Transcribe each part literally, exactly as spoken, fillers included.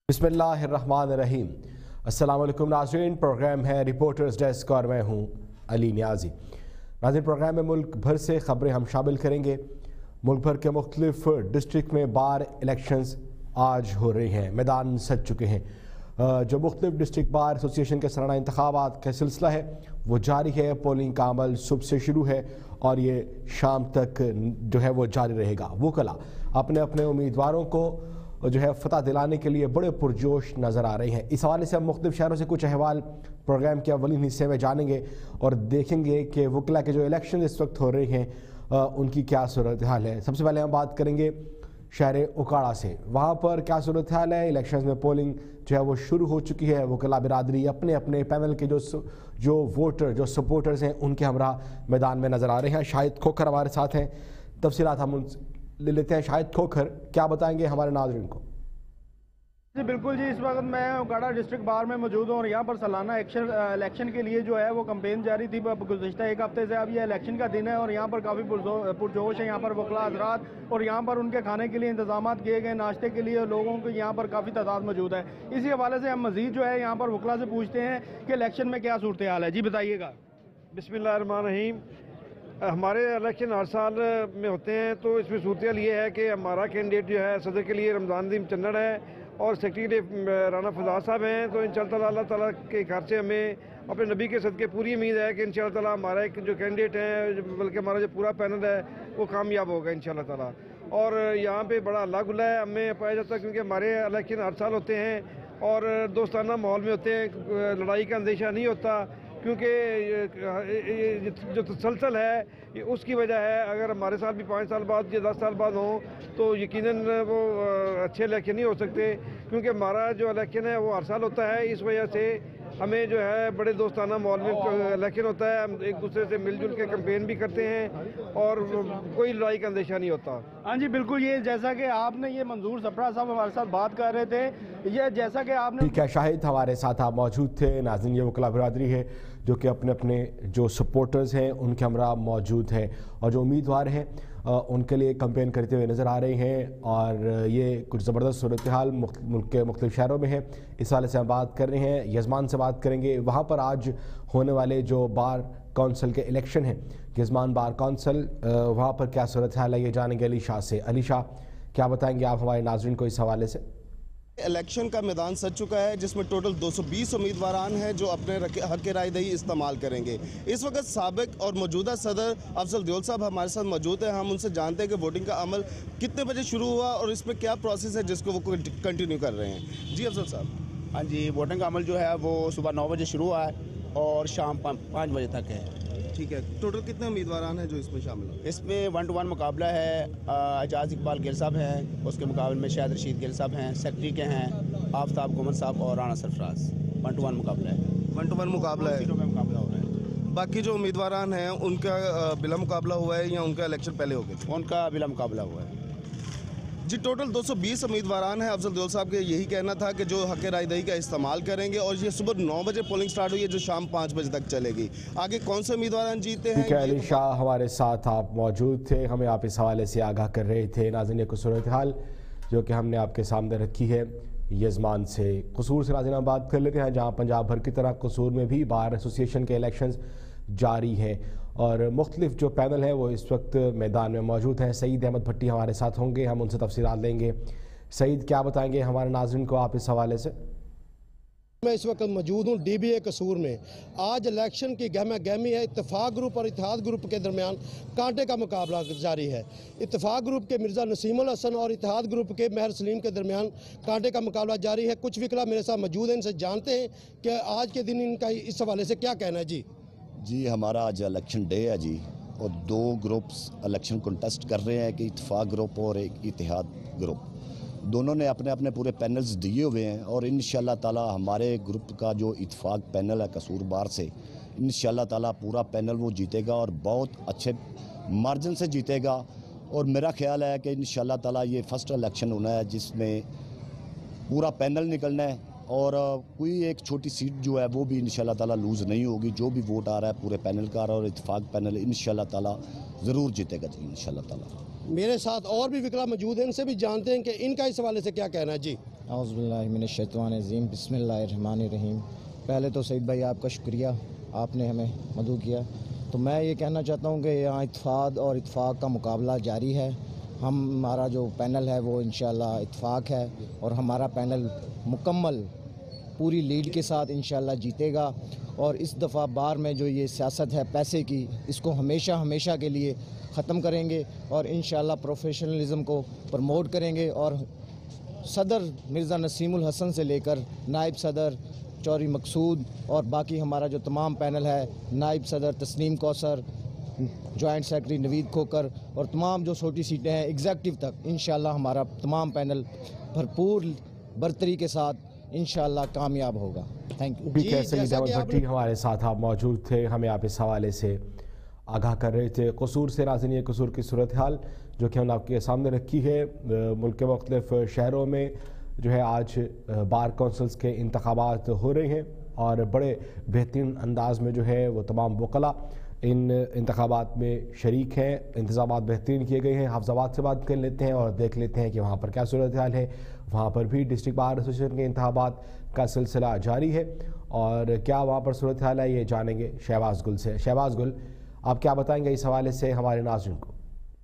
बिस्मिल्लाहिर्रहमानिर्रहीम। अस्सलाम वालेकुम नाज़रीन, प्रोग्राम है रिपोर्टर्स डेस्क और मैं हूँ अली नियाज़ी। नाज़रीन, प्रोग्राम में मुल्क भर से ख़बरें हम शामिल करेंगे। मुल्क भर के मुख्तलिफ डिस्ट्रिक्ट में बार इलेक्शंस आज हो रहे हैं, मैदान सज चुके हैं। जो मुख्तलिफ डिस्ट्रिक्ट बार एसोसिएशन के सालाना इंतखाबात का सिलसिला है वो जारी है। पोलिंग का अमल सुबह से शुरू है और ये शाम तक जो है वो जारी रहेगा। वकला अपने अपने उम्मीदवारों को जो है फतह दिलाने के लिए बड़े पुरजोश नज़र आ रहे हैं। इस हवाले से हम मुख्तलिफ शहरों से कुछ अहवाल प्रोग्राम के अव्वलीन हिस्से में जानेंगे और देखेंगे कि वकला के जो इलेक्शन इस वक्त हो रहे हैं उनकी क्या सूरत हाल है। सबसे पहले हम बात करेंगे शहर उकाड़ा से। वहाँ पर क्या सूरत हाल है? इलेक्शन में पोलिंग जो है वो शुरू हो चुकी है। वकला बिरादरी अपने अपने पैनल के जो जो वोटर जो सपोर्टर्स हैं उनके हमरा मैदान में नज़र आ रहे हैं। शाहिद खोखर हमारे साथ हैं, तफसीलात हम ले लेते हैं। शाहिद खोखर, क्या बताएंगे हमारे नाज़रीन को? जी बिल्कुल जी, इस वक्त मैं उकाड़ा डिस्ट्रिक्ट बार में मौजूद हूँ और यहाँ पर सालाना एक्शन इलेक्शन के लिए जो है वो कैंपेन जारी थी गुज़श्ता एक हफ्ते से। अब ये इलेक्शन का दिन है और यहाँ पर काफ़ी पुरजोश है यहाँ पर वकला हज़रात, और यहाँ पर उनके खाने के लिए इंतजाम किए गए, नाश्ते के लिए लोगों को यहाँ पर काफ़ी तादाद मौजूद है। इसी हवाले से हम मज़ीद जो है यहाँ पर वकला से पूछते हैं कि इलेक्शन में क्या सूरत हाल है। जी बताइएगा। बिस्मिल्लाहिर्रहमानिर्रहीम। हमारे इलेक्शन हर साल में होते हैं, तो इसमें सूरत ये है कि हमारा कैंडिडेट जो है सदर के लिए रमज़ान दीन चन्नड़ है और सेक्रेटरी राना फजाद साहब हैं। तो इंशाअल्लाह अल्लाह ताला के घर से हमें अपने नबी के सदके पूरी उम्मीद है कि इंशाअल्लाह ताला हमारा एक जो कैंडिडेट है, बल्कि हमारा जो पूरा पैनल है वो कामयाब होगा इंशाअल्लाह ताला। और यहाँ पे बड़ा अल्लाह गुल्ला है हमें पाया जाता है, क्योंकि हमारे इलेक्शन हर साल होते हैं और दोस्ताना माहौल में होते हैं, लड़ाई का अंदेशा नहीं होता, क्योंकि जो तसलसल है ये उसकी वजह है। अगर हमारे साल भी पाँच साल बाद या दस साल बाद हों तो यकीनन वो अच्छे इलेक्शन नहीं हो सकते, क्योंकि हमारा जो इलेक्शन है वो हर साल होता है। इस वजह से हमें जो है बड़े दोस्ताना माहौल में इलेक्शन होता है, हम एक दूसरे से मिलजुल के कैंपेन भी करते हैं और कोई लड़ाई का अंदेशा नहीं होता। हाँ जी बिल्कुल, ये जैसा कि आपने ये मंजूर सप्रा साहब हमारे साथ बात कर रहे थे, ये जैसा कि आपने ठीक है शाहिद, हमारे साथ आप मौजूद थे। नाज़रीन, ये वकला बिरादरी है जो कि अपने अपने जो सपोर्टर्स हैं उनके हमरा मौजूद हैं और जो उम्मीदवार हैं उनके लिए कैंपेन करते हुए नज़र आ रहे हैं। और ये कुछ ज़बरदस्त सूरत हाल मुल्क के मुख्तलिफ शहरों में है। इस वाले से हम बात कर रहे हैं, यजमान से बात करेंगे। वहाँ पर आज होने वाले जो बार कौंसल के इलेक्शन हैं, यजमान बार कौंसल, वहाँ पर क्या सूरत हाल है ये जानेंगे अली शाह से। अली शाह, क्या बताएंगे आप हमारे नाज़रीन को इस हवाले से? इलेक्शन का मैदान सज चुका है जिसमें टोटल दो सौ बीस उम्मीदवारान हैं जो अपने हक के राय दही इस्तेमाल करेंगे। इस वक्त साबिक और मौजूदा सदर अफजल दियोल साहब हमारे साथ मौजूद हैं। हम उनसे जानते हैं कि वोटिंग का अमल कितने बजे शुरू हुआ और इसमें क्या प्रोसेस है जिसको वो कंटिन्यू कर रहे हैं। जी अफजल साहब। हाँ जी, वोटिंग का अमल जो है वो सुबह नौ बजे शुरू हुआ है और शाम पाँच बजे तक है। ठीक है, टोटल कितने उम्मीदवारान हैं जो इसमें शामिल हैं? इसमें वन टू वन मुकाबला है। एजाज इकबाल गिल साहब हैं, उसके मुकाबले में शाहिद रशीद गिल साहब हैं, सेक्रेटरी के हैं आफ्ताब गुमर साहब और Rana Sarfaraz. One two one मुकाबला है। वन टू वन मुकाबला है, सीटों में मुकाबला हो रहा है। बाकी जो उम्मीदवारान हैं उनका बिला मुकाबला हुआ है या उनका इलेक्शन पहले हो गया? उनका बिला मुकाबला हुआ है। जी टोटल दो सौ बीस उम्मीदवारान हैं। अफजल दियोल साहब के यही कहना था कि जो हक राय दही का इस्तेमाल करेंगे और ये सुबह नौ बजे पोलिंग स्टार्ट हुई है जो शाम पाँच बजे तक चलेगी। आगे कौन से उम्मीदवार जीते हैं? ठीक है अली शाह, हमारे साथ आप मौजूद थे, हमें आप इस हवाले से आगाह कर रहे थे। नाज़रीन, को सूरत हाल जो कि हमने आपके सामने रखी है यजमान से। कसूर से नाज़रीन हम बात कर लेते हैं, जहाँ पंजाब भर की तरह कसूर में भी बार एसोसिएशन के इलेक्शन जारी हैं और मुख्तलिफ जो पैनल है वो इस वक्त मैदान में मौजूद हैं। सईद अहमद भट्टी हमारे साथ होंगे, हम उनसे तफसीलात लेंगे। सईद, क्या बताएंगे हमारे नाज़रीन को आप इस हवाले से? मैं इस वक्त मौजूद हूँ डी बी ए कसूर में। आज इलेक्शन की गहमा गहमी है। इत्तेफाक ग्रुप और इत्तेहाद ग्रुप के दरमियान कांटे का मुकाबला जारी है। इत्तेफाक ग्रुप के मिर्ज़ा नसीमुल हसन और इत्तेहाद ग्रुप के महर सलीम के दरमियान कांटे का मुकाबला जारी है। कुछ विकला मेरे साथ मौजूद हैं, इनसे जानते हैं कि आज के दिन इनका इस हवाले से क्या कहना है। जी जी हमारा आज इलेक्शन डे है जी, और दो ग्रुप्स इलेक्शन कंटेस्ट कर रहे हैं कि इत्तेफाक ग्रुप और एक इत्तेहाद ग्रुप, दोनों ने अपने अपने पूरे पैनल्स दिए हुए हैं। और इंशाल्लाह ताला हमारे ग्रुप का जो इत्तेफाक पैनल है कसूर बार से, इंशाल्लाह ताला पूरा पैनल वो जीतेगा और बहुत अच्छे मार्जिन से जीतेगा। और मेरा ख्याल है कि इंशाल्लाह ताला ये फर्स्ट इलेक्शन होना है जिसमें पूरा पैनल निकलना है और कोई एक छोटी सीट जो है वो भी इंशाल्लाह ताला लूज़ नहीं होगी। जो भी वोट आ रहा है पूरे पैनल का और इत्तेफाक पैनल इंशाल्लाह ताला ज़रूर जीतेगा इंशाल्लाह ताला। मेरे साथ और भी विकला मौजूद हैं, इनसे भी जानते हैं कि इनका इस हवाले से क्या कहना है। जी اعوذ باللہ من الشیطان الرجیم، بسم اللہ الرحمن الرحیم۔ پہلے تو سعید بھائی آپ کا شکریہ، آپ نے ہمیں مدعو کیا۔ تو میں یہ کہنا چاہتا ہوں کہ یہاں اتفاق اور اتفاق کا مقابلہ جاری ہے۔ ہم ہمارا جو پینل ہے وہ انشاءاللہ اتفاق ہے، اور ہمارا پینل مکمل پوری لیڈ کے ساتھ انشاءاللہ جیتے گا، اور اس دفعہ بار میں جو یہ سیاست ہے پیسے کی، اس کو ہمیشہ ہمیشہ کے لیے ختم کریں گے، اور انشاءاللہ پروفیشنلزم کو پروموٹ کریں گے، اور صدر مرزا نسیم الحسن سے لے کر نائب صدر چوری مقصود اور باقی ہمارا جو تمام پینل ہے، نائب صدر تسنیم کوثر، جوائنٹ سیکرٹری نوید کھوکر، اور تمام جو چھوٹی سیٹیں ہیں ایگزیکٹو تک، انشاءاللہ ہمارا تمام پینل بھرپور برتری کے ساتھ انشاءاللہ کامیاب ہوگا۔ Thank you. جی سید احمد بھٹی ہمارے ساتھ آپ موجود تھے، ہمیں آپ اس حوالے سے آگاہ کر رہے تھے۔ قصور سے ناظرین، یہ قصور کی صورتحال جو کہ ہم نے آپ کے سامنے رکھی ہے، ملک کے مختلف شہروں میں جو ہے آج بار کونسلز کے انتخابات ہو رہے ہیں، اور بڑے بہترین انداز میں جو ہے وہ تمام وکلاء ان انتخابات میں شریک ہیں۔ انتظامات بہترین کیے گئے ہیں۔ حافظ آباد سے بات کر لیتے ہیں اور دیکھ لیتے ہیں کہ وہاں پر کیا صورتحال ہے۔ وہاں پر بھی ڈسٹرکٹ بار ایسوسیشن کے انتخابات کا سلسلہ جاری ہے، اور کیا وہاں پر صورتحال ہے یہ جانیں گے شہباز گل سے۔ شہباز گل، آپ کیا بتائیں گے اس حوالے سے ہمارے ناظرین کو؟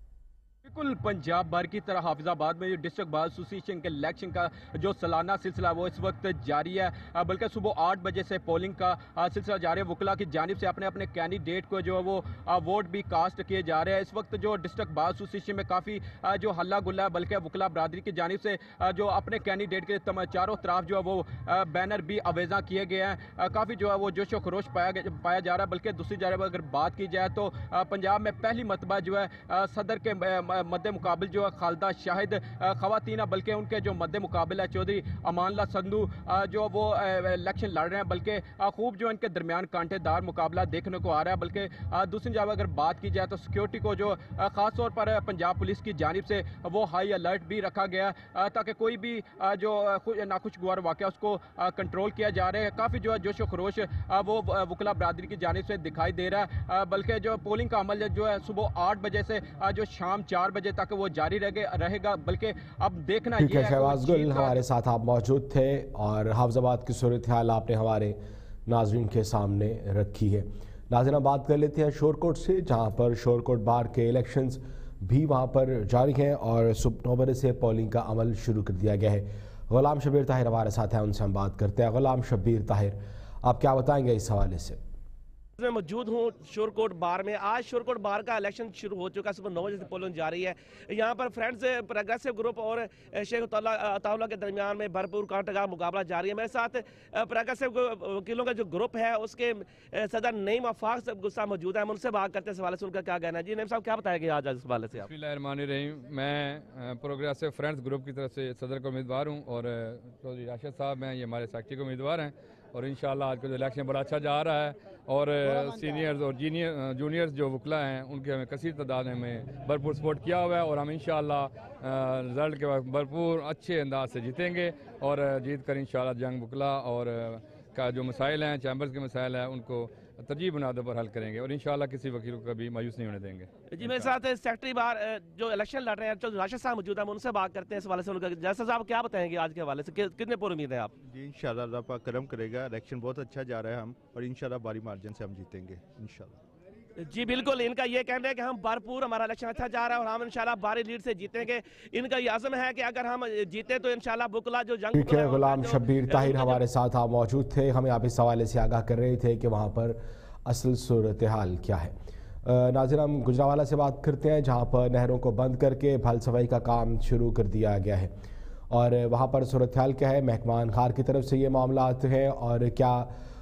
بالکل پنجاب بھر کی طرح حافظ آباد میں جو ڈسٹرکٹ بار ایسوسیشن کے الیکشن کا جو سالانہ سلسلہ وہ اس وقت جاری ہے، بلکہ صبح آٹھ بجے سے پولنگ کا سلسلہ جاری ہے۔ وکلاء کی جانب سے اپنے اپنے کینڈیڈیٹ کو جو ہے وہ ووٹ بھی کاسٹ کیے جا رہے ہیں۔ اس وقت جو ڈسٹرکٹ بار ایسوسیشن میں کافی جو ہلہ گلا ہے، بلکہ وکلاء برادری کی جانب سے جو اپنے کینڈیڈیٹ کے چاروں طرف جو ہے وہ بینر بھی آویزاں کیے گئے ہیں۔ کافی جو ہے وہ جوش و خروش پایا پایا جا رہا ہے، بلکہ دوسری جانب اگر بات کی جائے تو پنجاب میں پہلی مرتبہ جو ہے صدر کے مد مقابل جو ہے خالدہ شاہد خواتین، بلکہ ان کے جو مد مقابل ہے چودھری امان اللہ سندھو جو وہ الیکشن لڑ رہے ہیں، بلکہ خوب جو ان کے درمیان کانٹے دار مقابلہ دیکھنے کو آ رہا ہے۔ بلکہ دوسری جگہ اگر بات کی جائے تو سیکیورٹی کو جو خاص طور پر پنجاب پولیس کی جانب سے وہ ہائی الرٹ بھی رکھا گیا ہے، تاکہ کوئی بھی جو ناخوشگوار واقعہ اس کو کنٹرول کیا جا رہا ہے۔ کافی جو ہے جوش و خروش وہ وکلاء برادری کی جانب سے دکھائی دے رہا ہے، بلکہ جو پولنگ کا عمل جو ہے صبح آٹھ بجے سے جو شام چار بجے تک وہ جاری رہے گا، بلکہ اب دیکھنا یہ ہے۔ شہباز گل ہمارے ساتھ آپ موجود تھے، اور حافظ آباد کی صورتحال آپ نے ہمارے ناظرین کے سامنے رکھی ہے۔ ناظرین، بات کر لیتے ہیں شورکوٹ سے، جہاں پر شورکوٹ بار کے الیکشنز بھی وہاں پر جاری ہیں، اور صبح نو بجے سے پولنگ کا عمل شروع کر دیا گیا ہے۔ غلام شبیر طاہر ہمارے ساتھ ہیں، ان سے ہم بات کرتے ہیں۔ غلام شبیر طاہر، آپ کیا بتائیں گے اس حوالے سے؟ میں موجود ہوں شورکوٹ بار میں۔ آج شورکوٹ بار کا الیکشن شروع ہو چکا ہے، صبح نو بجے سے پولنگ جاری ہے۔ یہاں پر فرینڈز پروگریسو گروپ اور شیخ عطاءاللہ کے درمیان میں بھرپور کانٹے کا مقابلہ جاری ہے۔ میرے ساتھ پروگریسو وکیلوں کا جو گروپ ہے اس کے صدر نعیم آفاق صاحب موجود ہیں، ہم ان سے بات کرتے ہیں اس حوالے سے ان کا کیا کہنا ہے۔ جی نعیم صاحب، کیا بتائیں گے آج اس حوالے سے آپ؟ بسم اللہ الرحمن الرحیم۔ میں پروگریسو فرینڈز گروپ کی طرف سے صدر کو امیدوار ہوں، اور چودھری راشد صاحب ہیں، یہ ہمارے سیکرٹری کو امیدوار ہیں، اور انشاءاللہ آج کا جو الیکشن بڑا اچھا جا رہا ہے، اور سینئرز اور جینئر جونیئرز جو وکلاء ہیں ان کے ہمیں کثیر تعداد میں بھرپور سپورٹ کیا ہوا ہے، اور ہم انشاءاللہ رزلٹ کے بعد بھرپور اچھے انداز سے جیتیں گے، اور جیت کر انشاءاللہ جنگ وکلاء اور کا جو مسائل ہیں، چیمبرز کے مسائل ہیں، ان کو ترجیح بنیادوں پر حل کریں گے، اور انشاءاللہ کسی وکیل کو کبھی مایوس نہیں ہونے دیں گے۔ جی میرے ساتھ سیکرٹری بار جو الیکشن لڑ رہے ہیں چودھری راشد صاحب موجود ہیں، ہم ان سے بات کرتے ہیں اس حوالے سے ان کا۔ جیسا صاحب کیا بتائیں گے آج کے حوالے سے، کتنے پر امید ہیں آپ؟ جی انشاءاللہ اللہ پاک کرم کرے گا، الیکشن بہت اچھا جا رہا ہے ہم، اور انشاءاللہ بھاری مارجن سے ہم جیتیں گے انشاءاللہ۔ جی بالکل، ان کا یہ کہنا ہے کہ ہم بھرپور ہمارا الیکشن اچھا جا رہا ہے، اور ہم انشاءاللہ بھاری لیڈ سے جیتیں گے۔ ان کا یہ عزم ہے کہ اگر ہم جیتے تو انشاءاللہ وکلاء جو جنگ ٹھیک ہے۔ غلام شبیر طاہر ہمارے ساتھ آپ موجود تھے، ہمیں آپ اس حوالے سے آگاہ کر رہے تھے کہ وہاں پر اصل صورتحال کیا ہے۔ ناظرین، ہم گجرانوالہ سے بات کرتے ہیں، جہاں پر نہروں کو بند کر کے بھل صفائی کا کام شروع کر دیا گیا ہے، اور وہاں پر صورتحال کیا ہے، محکمہ خار کی طرف سے یہ معاملات ہیں، اور کیا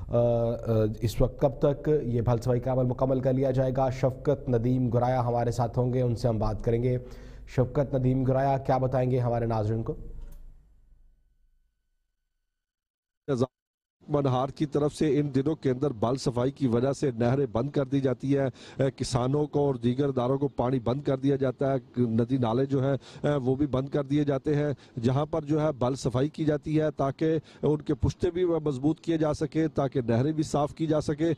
اس وقت کب تک یہ بھل صفائی کا عمل مکمل کر لیا جائے گا؟ شفقت ندیم گرایا ہمارے ساتھ ہوں گے، ان سے ہم بات کریں گے۔ شفقت ندیم گرایا، کیا بتائیں گے ہمارے ناظرین کو؟ محکمہ نہار کی طرف سے ان دنوں کے اندر بال صفائی کی وجہ سے نہریں بند کر دی جاتی ہے، کسانوں کو اور دیگر اداروں کو پانی بند کر دیا جاتا ہے، ندی نالے جو ہے وہ بھی بند کر دیے جاتے ہیں، جہاں پر جو ہے بال صفائی کی جاتی ہے تاکہ ان کے پشتے بھی مضبوط کیے جا سکے، تاکہ نہریں بھی صاف کی جا سکے،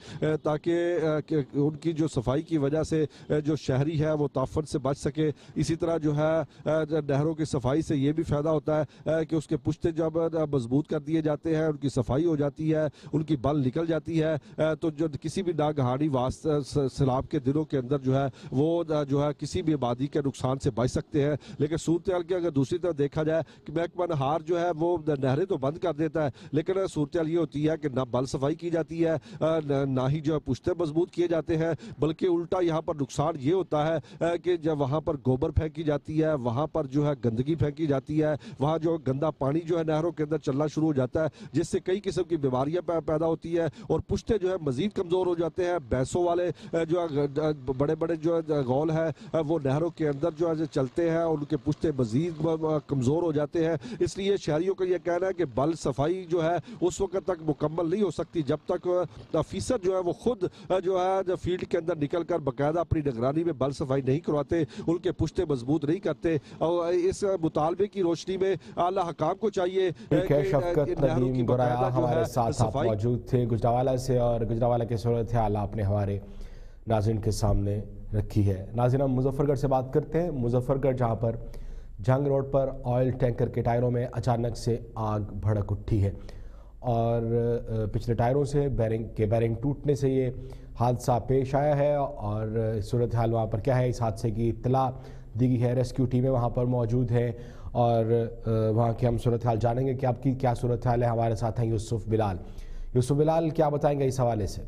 تاکہ ان کی جو صفائی کی وجہ سے جو شہری ہے وہ تعفن سے بچ سکے۔ اسی طرح جو ہے نہروں کی صفائی سے یہ بھی فائدہ ہوتا ہے کہ اس کے پشتے جب مضبوط کر دیے جاتے ہیں، ان کی صفائی ہو جاتی ہے، ان کی بل نکل جاتی ہے، تو جو کسی بھی ناگہانی سیلاب کے دنوں کے اندر جو ہے وہ جو ہے کسی بھی آبادی کے نقصان سے بچ سکتے ہیں۔ لیکن صورتحال کی اگر دوسری طرف دیکھا جائے کہ محکمہ نہار جو ہے وہ نہریں تو بند کر دیتا ہے، لیکن صورتحال یہ ہوتی ہے کہ نہ بل صفائی کی جاتی ہے، نہ ہی جو ہے پشتے مضبوط کیے جاتے ہیں، بلکہ الٹا یہاں پر نقصان یہ ہوتا ہے کہ جب وہاں پر گوبر پھینکی جاتی ہے، وہاں پر جو ہے گندگی پھینکی جاتی ہے، وہاں جو گندا پانی جو ہے نہروں کے اندر چلنا شروع ہو جاتا ہے، جس سے کئی قسم کی بیماریاں پیدا ہوتی ہے اور پشتے جو ہے مزید کمزور ہو جاتے ہیں۔ بھینسوں والے جو بڑے بڑے جو غول ہے وہ نہروں کے اندر جو ہے چلتے ہیں اور ان کے پشتے مزید کمزور ہو جاتے ہیں۔ اس لیے شہریوں کا یہ کہنا ہے کہ بل صفائی جو ہے اس وقت تک مکمل نہیں ہو سکتی جب تک افیسر جو ہے وہ خود جو ہے فیلڈ کے اندر نکل کر باقاعدہ اپنی نگرانی میں بل صفائی نہیں کرواتے، ان کے پشتے مضبوط نہیں کرتے۔ اور اس مطالبے کی روشنی میں اعلیٰ حکام کو چاہیے کہ شفقت ندیم گورایا ہمارے ساتھ آپ موجود تھے گجرانوالہ سے، اور گجرانوالہ کے صورتحال آپ نے ہمارے ناظرین کے سامنے رکھی ہے۔ ناظرین ہم مظفر گڑھ سے بات کرتے ہیں۔ مظفر گڑھ جہاں پر جنگ روڈ پر آئل ٹینکر کے ٹائروں میں اچانک سے آگ بھڑک اٹھی ہے اور پچھلے ٹائروں سے بیرنگ کے بیرنگ ٹوٹنے سے یہ حادثہ پیش آیا ہے، اور صورتحال وہاں پر کیا ہے اس حادثے کی اطلاع دی گئی ہے۔ ریسکیو ٹیمیں وہاں پر موجود ہیں اور وہاں کی ہم صورتحال جانیں گے کہ آپ کی کیا صورتحال ہے۔ ہمارے ساتھ ہیں یوسف بلال۔ یوسف بلال کیا بتائیں گے اس حوالے سے؟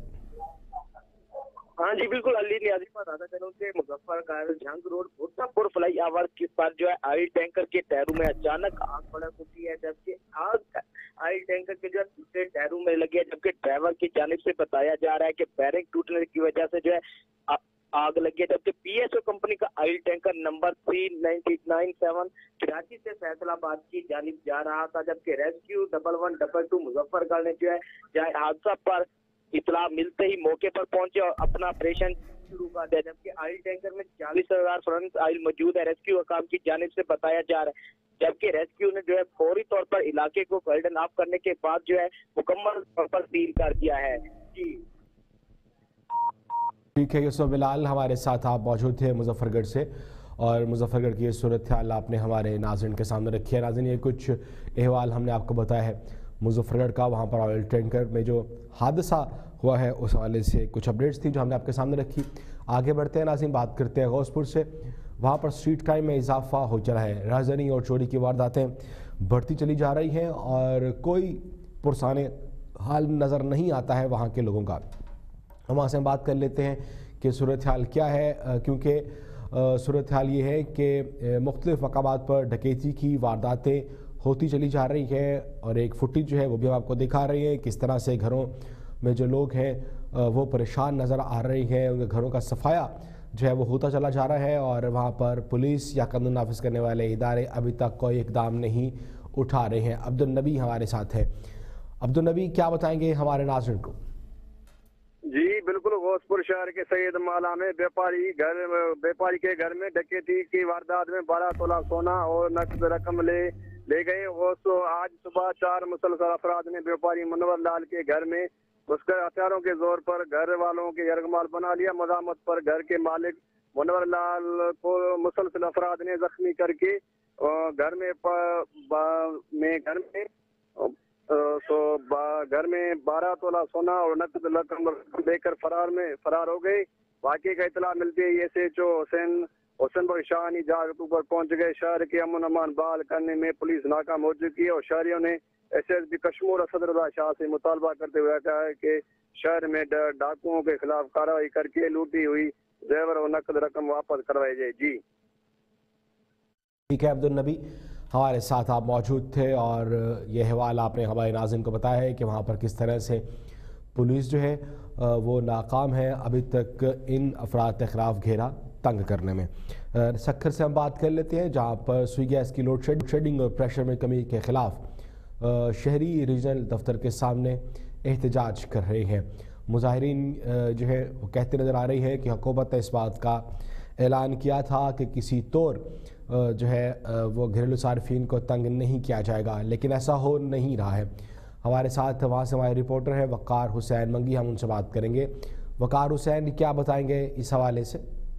ہاں جی بالکل، علی نیازی بتاتا چلوں کہ مظفر گڑھ جنگ روڈ بھٹا پور فلائی اوور کے پر جو ہے آئل ٹینکر کے ٹائروں میں اچانک آگ بھڑک اٹھی ہے، جبکہ آگ آئل ٹینکر کے جو ہے دوسرے ٹائروں میں لگی ہے، جبکہ ڈرائیور کی جانب سے بتایا جا رہا ہے کہ بیرنگ ٹوٹنے کی وجہ سے جو ہے آگ لگی ہے، جبکہ پی ایس او کمپنی کا oil tanker number three ninety nine seven Karachi سے فیصل آباد کی جانب جا رہا تھا، جبکہ rescue double one double two Muzaffargarh نے جو ہے حادثہ پر اطلاع ملتے ہی موقع پر پہنچے اور اپنا آپریشن شروع کر دیا، جبکہ آئل ٹینکر میں چالیس ہزار فرنٹ آئل موجود ہے، ریسکیو حکام کی جانب سے بتایا جا رہا ہے، جبکہ ریسکیو نے جو ہے فوری طور پر علاقے کو کارڈن آف کرنے کے بعد جو ہے مکمل طور پر سیل کر دیا ہے۔ جی ٹھیک ہے یوسف بلال، ہمارے ساتھ آپ موجود تھے مظفر گڑھ سے، اور مظفر گڑھ کی یہ صورتحال آپ نے ہمارے ناظرین کے سامنے رکھی ہے۔ ناظرین یہ کچھ احوال ہم نے آپ کو بتایا ہے مظفر گڑھ کا، وہاں پر آئل ٹینکر میں جو حادثہ ہوا ہے اس حوالے سے کچھ اپڈیٹس تھی جو ہم نے آپ کے سامنے رکھی۔ آگے بڑھتے ہیں ناظرین، بات کرتے ہیں غوث پور سے۔ وہاں پر اسٹریٹ کرائم میں اضافہ ہو چلا ہے، رہزنی اور چوری کی وارداتیں بڑھتی چلی جا رہی ہیں اور کوئی پرسان حال نظر نہیں آتا ہے وہاں کے لوگوں کا۔ ہم وہاں سے بات کر لیتے ہیں کہ صورتحال کیا ہے، کیونکہ صورتحال یہ ہے کہ مختلف مقامات پر ڈکیتی کی وارداتیں ہوتی چلی جا رہی ہے، اور ایک فوٹیج جو ہے وہ بھی ہم آپ کو دکھا رہی ہے کس طرح سے گھروں میں جو لوگ ہیں وہ پریشان نظر آ رہی ہیں، ان کے گھروں کا صفایا جو ہے وہ ہوتا چلا جا رہا ہے، اور وہاں پر پولیس یا قانون نافذ کرنے والے ادارے ابھی تک کوئی اقدام نہیں اٹھا رہے ہیں۔ عبدالنبی ہمارے ساتھ ہے۔ عبدالنبی کیا بتائیں گے ہمارے ناظرین کو؟ جی بالکل، غوث پور شہر کے سید مالا میں بیپاری گھر بیپاری کے گھر میں ڈکیتی کی واردات میں بارہ تولہ سونا اور نقد رقم لے لے گئے۔ غوث آج صبح چار مسلسل افراد نے بیپاری منور لال کے گھر میں گھس کر ہتھیاروں کے زور پر گھر والوں کے یرغمال بنا لیا۔ مزاحمت پر گھر کے مالک منور لال کو مسلسل افراد نے زخمی کر کے گھر میں میں گھر میں سو گھر میں بارہ تولہ سونا اور نقد رقم دے کر فرار میں فرار ہو گئے۔ واقعے کا اطلاع ملتے ہی ایس ایچ او حسین حسین بخش شاہانی جاگتو پر پہنچ گئے۔ شہر کے امن امان بحال کرنے میں پولیس ناکام ہو چکی ہے، اور شہریوں نے S S P Kashmore Asad Raza Shah سے مطالبہ کرتے ہوئے کہا ہے کہ شہر میں ڈاکوؤں کے خلاف کارروائی کر کے لوٹی ہوئی زیور اور نقد رقم واپس کروائی جائے۔ جی ٹھیک ہے عبدالنبی، ہمارے ساتھ آپ موجود تھے اور یہ حوالہ آپ نے ہمارے ناظرین کو بتایا ہے کہ وہاں پر کس طرح سے پولیس جو ہے وہ ناکام ہے ابھی تک ان افراد کے خلاف گھیرا تنگ کرنے میں۔ سکھر سے ہم بات کر لیتے ہیں جہاں پر سوئی گیس کی لوڈ شیڈنگ اور پریشر میں کمی کے خلاف شہری ریجنل دفتر کے سامنے एहतजाज कर रहे हैं। मुजाहिरीन जो है वो कहते नज़र आ रही है कि हुकूमत ने इस बात का ऐलान किया था कि किसी तौर जो है वो घरेलू सार्फिन को तंग नहीं किया जाएगा, लेकिन ऐसा हो नहीं रहा है। हमारे साथ वहाँ से हमारे रिपोर्टर हैं वक़ार हुसैन मंगी, हम उनसे बात करेंगे। वक़ार हुसैन क्या बताएंगे इस हवाले से?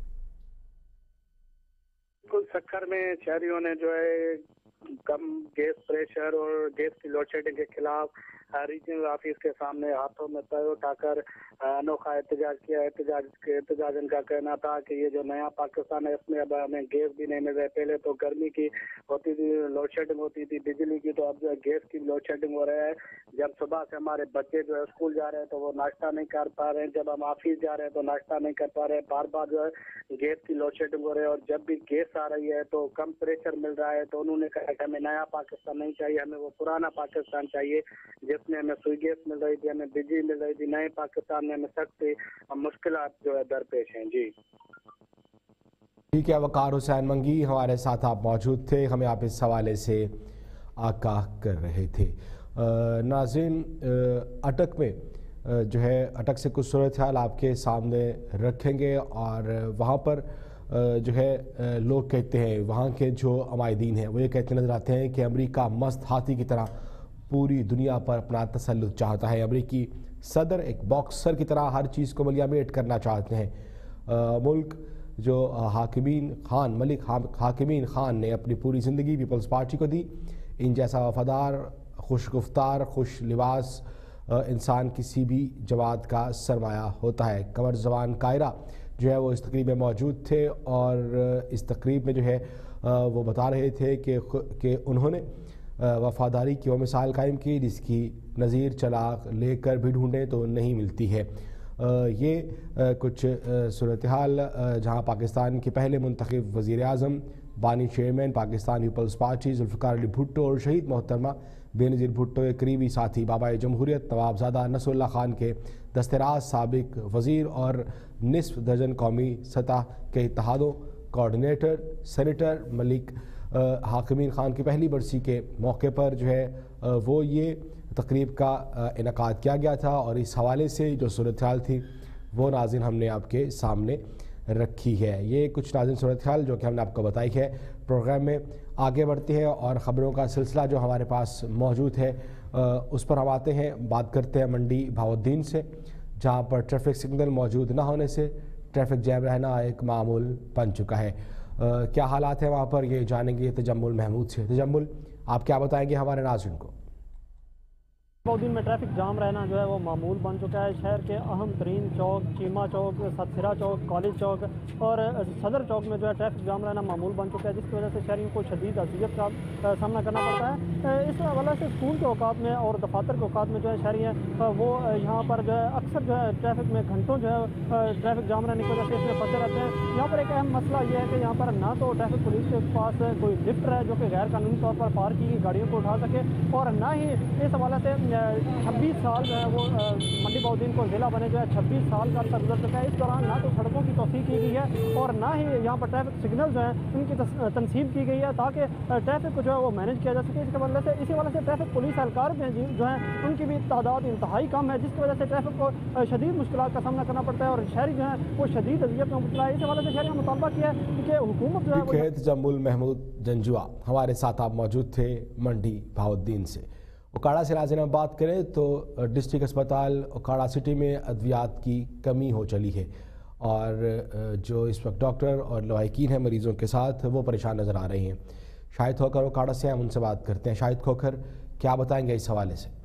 कुल सक्खर में शहरियों ने जो है कम गैस प्रेशर और गैस की लोड शेडिंग के खिलाफ रीजनल ऑफिस के सामने हाथों में तय उठाकर अनोखा एहतजाज किया। एहतजाज एहतजाज इनका कहना था कि ये जो नया पाकिस्तान है इसमें अब हमें गैस भी नहीं मिल रहा है। पहले तो गर्मी की होती थी, लोड शेडिंग होती थी बिजली की, तो अब जो है गैस की लोड शेडिंग हो रहा है। जब सुबह से हमारे बच्चे जो है स्कूल जा रहे हैं तो वो नाश्ता नहीं कर पा रहे हैं, जब हम ऑफिस जा रहे हैं तो नाश्ता नहीं कर पा रहे हैं। बार बार जो है गैस की लोड शेडिंग हो रही है और जब भी गैस आ रही है तो कम प्रेशर मिल रहा है। तो उन्होंने कहा कि हमें नया पाकिस्तान नहीं चाहिए, हमें वो पुराना पाकिस्तान चाहिए जिसमें हमें सुई गैस मिल रही थी, हमें बिजली मिल रही थी। नए पाकिस्तान में हमें सख्त मुश्किलात जो है दरपेश हैं। जी ठीक है, वक़ार हुसैन मंगी हमारे साथ आप मौजूद थे, हमें आप इस हवाले से आगाह कर रहे थे। नाज़रीन, अटक में जो है अटक से कुछ सूरत हाल आपके सामने रखेंगे और वहाँ पर जो है लोग कहते हैं, वहाँ के जो अमायदीन हैं वो ये कहते नज़र आते हैं कि अमेरिका मस्त हाथी की तरह पूरी दुनिया पर अपना तसल्लुत चाहता है। अमेरिकी सदर एक बॉक्सर की तरह हर चीज़ को मलियामेट करना चाहते हैं। आ, मुल्क जो हाकिमीन खान मलिक हाकिमीन खान ने अपनी पूरी ज़िंदगी पीपल्स पार्टी को दी। इन जैसा वफादार, खुश गुफ्तार, खुश लिबास इंसान किसी भी जमात का सरमाया होता है। कमर जवान कायरा जो है वो इस तकरीब में मौजूद थे और इस तकरीब में जो है वो बता रहे थे कि कि उन्होंने वफादारी की वो मिसाल कायम की जिसकी नज़ीर चराग लेकर भी ढूंढें तो नहीं मिलती है। ये कुछ सूरत हाल जहाँ पाकिस्तान के पहले मुंतखब वज़ीर आज़म, बानी chairman Pakistan peoples party Zulfikar Ali Bhutto और शहीद मोहतरमा बेनज़ीर भुट्टो के करीबी साथी बाबा जमहूरियत नवाबज़ादा नसरुल्लाह खान के दस्तराज साबिक वज़ीर और निस्फ दर्जन कौमी सतह के इत्तेहादों कोऑर्डिनेटर सेनेटर मलिक हाकिमीन खान की पहली बरसी के मौके पर जो है वो ये तकरीब का इनकाद किया गया था और इस हवाले से जो सूरत हाल थी वो नाज़रीन हमने आपके सामने रखी है। ये कुछ नाज़रीन सूरत हाल जो कि हमने आपको बताई है। प्रोग्राम में आगे बढ़ते हैं और ख़बरों का सिलसिला जो हमारे पास मौजूद है उस पर हम आते हैं। बात करते हैं मंडी बहाउद्दीन से, जहाँ पर ट्रैफिक सिग्नल मौजूद न होने से ट्रैफिक जैम रहना एक मामूल बन चुका है। Uh, क्या हालात है वहाँ पर, ये जानेंगे तजम्मुल महमूद से। तजम्मुल, आप क्या बताएंगे हमारे नाज़रीन को? बहाउद्दीन में ट्रैफिक जाम रहना जो है वो मामूल बन चुका है। शहर के अहम तरीन चौक, चीमा चौक, सतसिरा चौक, कॉलेज चौक और सदर चौक में जो है ट्रैफिक जाम रहना मामूल बन चुका है, जिसकी वजह से शहरियों को शदीद अज़ियत का सामना करना पड़ता है। इस हवाले से स्कूल के औकात में और दफातर के औकात में जो है शहरी हैं वो यहाँ पर जो है अक्सर जो है ट्रैफिक में घंटों जो है ट्रैफिक जाम रहने की वजह से इसमें फंसे रहते हैं। यहाँ पर एक अहम मसला ये है कि यहाँ पर ना तो ट्रैफिक पुलिस के पास कोई लिफ्ट है जो कि गैर कानूनी तौर पर पार्क की गाड़ियों को उठा सके और ना ही इस हवाले से छब्बीस साल जो है वो मंडी बहाउद्दीन को ज़िला बने जो है छब्बीस साल का अर्सा गुजर चुका है। इस दौरान ना तो सड़कों की तोसी की गई है और ना ही यहाँ पर ट्रैफिक सिग्नल जो है उनकी तनसीब की गई है ताकि ट्रैफिक को जो है वो मैनेज किया जा सके। इसके वजह से इसी वजह से ट्रैफिक पुलिस एहलकार जो है उनकी भी तादाद इंतहाई कम है, जिसकी वजह से ट्रैफिक को शदीद मुश्किलात का सामना करना पड़ता है और शहरी जो है वो शदीद अज़ियत में मुबतला है। इस हवाले से शहरी का मुतालबा किया है कि हुकूमत जो है तजम्मुल महमूद जंजुआ हमारे साथ आप मौजूद थे मंडी बहाउद्दीन से। ओकाड़ा से नाज़रीन हम बात करें तो डिस्ट्रिक्ट अस्पताल ओकाड़ा सिटी में अद्वियात की कमी हो चली है और जो इस वक्त डॉक्टर और लवाहिकीन हैं मरीज़ों के साथ वो परेशान नज़र आ रहे हैं। शाहिद खोखर ओकाड़ा से हम उनसे बात करते हैं। शाहिद खोखर, क्या बताएंगे इस हवाले से?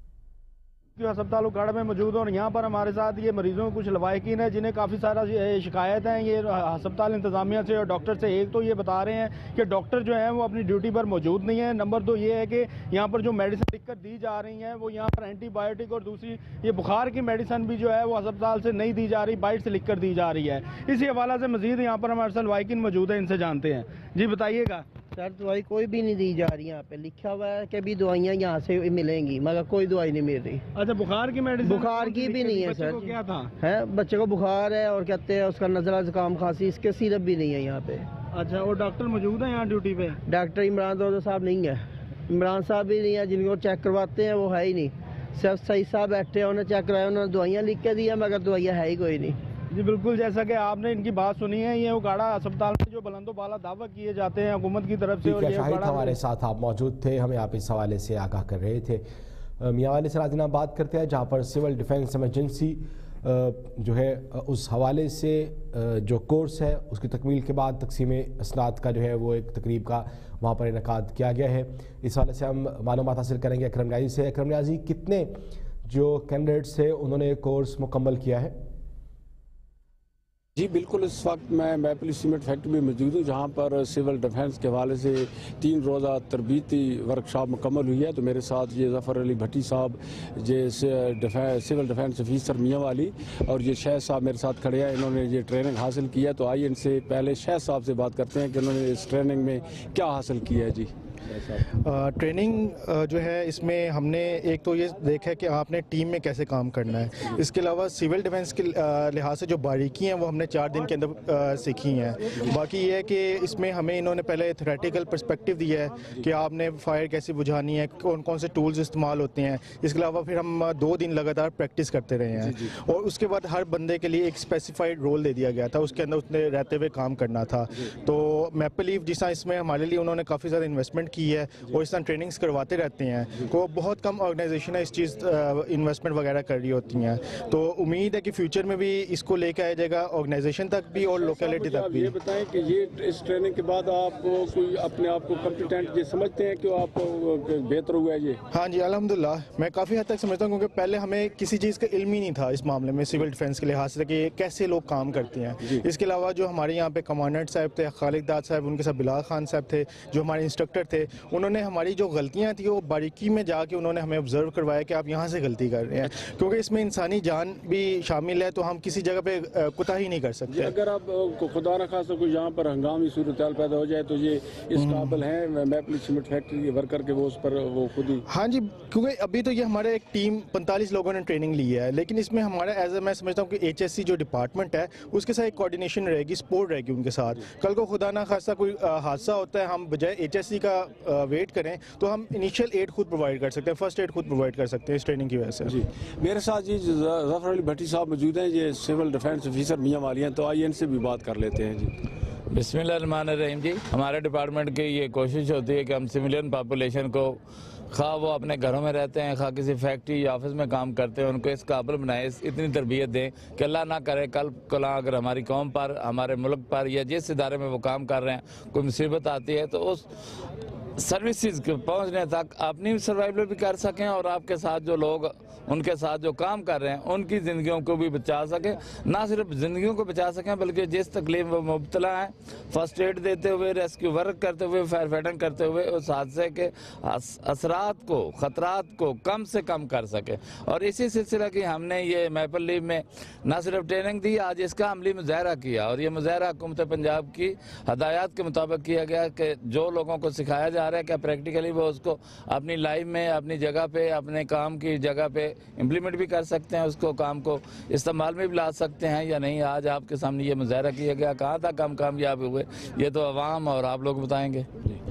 अस्पताल उकाड़ा में मौजूद और यहाँ पर हमारे साथ ये मरीजों के कुछ लवाहिकीन है जिन्हें काफ़ी सारा शिकायत हैं ये अस्पताल इंतज़ामिया से और डॉक्टर से। एक तो ये बता रहे हैं कि डॉक्टर जो हैं वो अपनी ड्यूटी पर मौजूद नहीं है। नंबर दो ये है कि यहाँ पर जो मेडिसिन लिख कर दी जा रही हैं वो यहाँ पर एंटीबायोटिक और दूसरी ये बुखार की मेडिसिन भी जो है वो अस्पताल से नहीं दी जा रही, बाइट से लिख कर दी जा रही है। इसी हवाले से मजीद यहाँ पर हमारे साथ लवाहिकीन मौजूद है, इनसे जानते हैं। जी बताइएगा। सर दवाई कोई भी नहीं दी जा रही, यहाँ पे लिखा हुआ है कि भी दवाइयाँ यहाँ से मिलेंगी मगर कोई दवाई नहीं मिल रही। अच्छा, बुखार की मेडिसिन? बुखार की भी नहीं है सर। को क्या था? है बच्चे को बुखार है और कहते हैं उसका नज़ला जुकाम खांसी, इसके सिरप भी नहीं है यहाँ पे। अच्छा, और डॉक्टर मौजूद है यहाँ ड्यूटी पे? डॉक्टर इमरान दौद साहब नहीं है, इमरान साहब भी नहीं है, जिनको चेक करवाते हैं वो है ही नहीं। सिर्फ सही साहब बैठे उन्होंने चेक कराया, उन्होंने दवाइयाँ लिख के दी है मगर दवाइयाँ है ही कोई नहीं। जी बिल्कुल, जैसा कि आपने इनकी बात सुनी है, ये उगाड़ा अस्पताल में जो बुलंदो बाला दावा किए जाते हैं हुकूमत की तरफ से। ठीक है शाहिद, हमारे साथ आप मौजूद थे, हमें आप इस हवाले से आगाह कर रहे थे। मियाँ वाली से नाज़रीन बात करते हैं जहाँ पर सिविल डिफेंस एमरजेंसी जो है उस हवाले से जो कोर्स है उसकी तकमील के बाद तकसीम असनाद का जो है वो एक तकरीब का वहाँ पर इनकाद किया गया है। इस हवाले से हम मालूमात हासिल करेंगे अकरम न्याजी से। अकरम न्याजी, कितने जो कैंडिडेट्स है उन्होंने कोर्स मुकम्मल किया है? जी बिल्कुल, इस वक्त मैं मैपली सीमेंट फैक्ट्री में मौजूद हूँ जहाँ पर सिविल डिफेंस के हवाले से तीन रोज़ा तरबीती वर्कशॉप मुकम्मल हुई है। तो मेरे साथ ये ज़फ़र अली भट्टी साहब, ये सिविल डिफेंस ऑफिसर मियाँ वाली, और ये शहद साहब मेरे साथ खड़े हैं, इन्होंने ये ट्रेनिंग हासिल की है। तो आइए इनसे पहले शहद साहब से बात करते हैं कि उन्होंने इस ट्रेनिंग में क्या हासिल किया है। जी ट्रेनिंग जो है इसमें हमने एक तो ये देखा है कि आपने टीम में कैसे काम करना है, इसके अलावा सिविल डिफेंस के लिहाज से जो बारीकी हैं वो हमने चार दिन के अंदर सीखी हैं। बाकी ये है कि इसमें हमें इन्होंने पहले थ्योरेटिकल पर्सपेक्टिव दिया है कि आपने फायर कैसे बुझानी है, कौन कौन से टूल्स इस्तेमाल होते हैं। इसके अलावा फिर हम दो दिन लगातार प्रैक्टिस करते रहे हैं और उसके बाद हर बंदे के लिए एक स्पेसिफाइड रोल दे दिया गया था, उसके अंदर उसने रहते हुए काम करना था। तो मैपल लीफ जिस तरह इसमें हमारे लिए उन्होंने काफ़ी ज़्यादा इन्वेस्टमेंट की है और इस तरह ट्रेनिंग्स करवाते रहते हैं। तो बहुत कम ऑर्गेनाइजेशन है इस चीज़ इन्वेस्टमेंट वगैरह कर रही होती हैं। तो उम्मीद है कि फ्यूचर में भी इसको लेकर आया जाएगा ऑर्गेनाइजेशन तक भी और लोकेलिटी तक भी। ये बताएं कि ये इस ट्रेनिंग के बाद आप कोई अपने आप को कॉम्पिटेंट ये समझते हैं कि आप बेहतर हुआ है? ये हाँ जी अल्हम्दुलिल्लाह, मैं काफ़ी हद तक समझता हूँ क्योंकि पहले हमें किसी चीज़ का इल्म ही नहीं था इस मामले में सिविल डिफेंस के लिहाज से कि कैसे लोग काम करते हैं। इसके अलावा जो हमारे यहाँ पे कमांडेंट साहब थे, खालिद दाद साहब, उनके साथ बिलाल खान साहब थे जो हमारे इंस्ट्रक्टर थे, उन्होंने हमारी जो गलतियां थी वो बारीकी में जाके उन्होंने हमें ऑब्जर्व करवाया कि आप यहाँ से गलती कर रहे हैं, क्योंकि इसमें इंसानी जान भी शामिल है तो हम किसी जगह पे कोताही नहीं कर सकते। अगर आप खुदा न खासा कोई यहाँ पर हंगामी सूरत हाल पैदा हो जाए तो ये इस काबिल हैं मैपली सीमेंट फैक्ट्री के वर्कर के वो उस पर वो खुद ही। हाँ जी, क्योंकि अभी तो ये हमारे एक टीम पैंतालीस लोगों ने ट्रेनिंग ली है, लेकिन इसमें हमारा एज ए मैं समझता हूँ कि एच एस सी जो डिपार्टमेंट है उसके साथ एक कोऑर्डिनेशन रहेगी, सपोर्ट रहेगी उनके साथ। कल को खुदा ना खासा कोई हादसा होता है, हम बजाय एच एस सी का वेट करें तो हम इनिशियल एड खुद प्रोवाइड कर सकते हैं, फर्स्ट एड खुद प्रोवाइड कर सकते हैं इस ट्रेनिंग की वजह से। जी मेरे साथ जी ज़फ़र अली भट्टी साहब मौजूद हैं, ये सिविल डिफेंस ऑफिसर मियाँ वाली हैं। तो आइए इनसे भी बात कर लेते हैं। जी बिस्मिल्लाहिर्रहमानिर्रहीम। जी हमारे डिपार्टमेंट की ये कोशिश होती है कि हम सिविलियन पॉपुलेशन को, खा वो अपने घरों में रहते हैं, खा किसी फैक्ट्री या ऑफिस में काम करते हैं, उनको इस काबिल बनाए, इतनी तरबियत दें कि अल्लाह ना करे कल कला अगर हमारी कौम पर, हमारे मुल्क पर या जिस इदारे में वो काम कर रहे हैं कोई मुसीबत आती है तो उस सर्विसेज के पहुंचने तक अपनी सर्वाइवल भी कर सकें और आपके साथ जो लोग उनके साथ जो काम कर रहे हैं उनकी ज़िंदगियों को भी बचा सकें। ना सिर्फ ज़िंदगियों को बचा सकें बल्कि जिस तकलीफ में मुब्तला हैं फर्स्ट एड देते हुए, रेस्क्यू वर्क करते हुए, फायर फाइटिंग करते हुए उस हादसे के असरात को, ख़तरात को कम से कम कर सकें। और इसी सिलसिला की हमने ये मैपल लीव में न सिर्फ ट्रेनिंग दी, आज इसका अमली मुजाहरा किया और ये मुजाहरा हुकूमत पंजाब की हदायत के मुताबिक किया गया कि जो लोगों को सिखाया जा रहा है क्या प्रैक्टिकली वो उसको अपनी लाइफ में, अपनी जगह पे, अपने काम की जगह पे इम्प्लीमेंट भी कर सकते हैं, उसको काम को इस्तेमाल में भी ला सकते हैं या नहीं। आज आपके सामने ये मुजाहरा किया गया, कहाँ तक हम कामयाब हुए ये तो अवाम और आप लोग बताएंगे।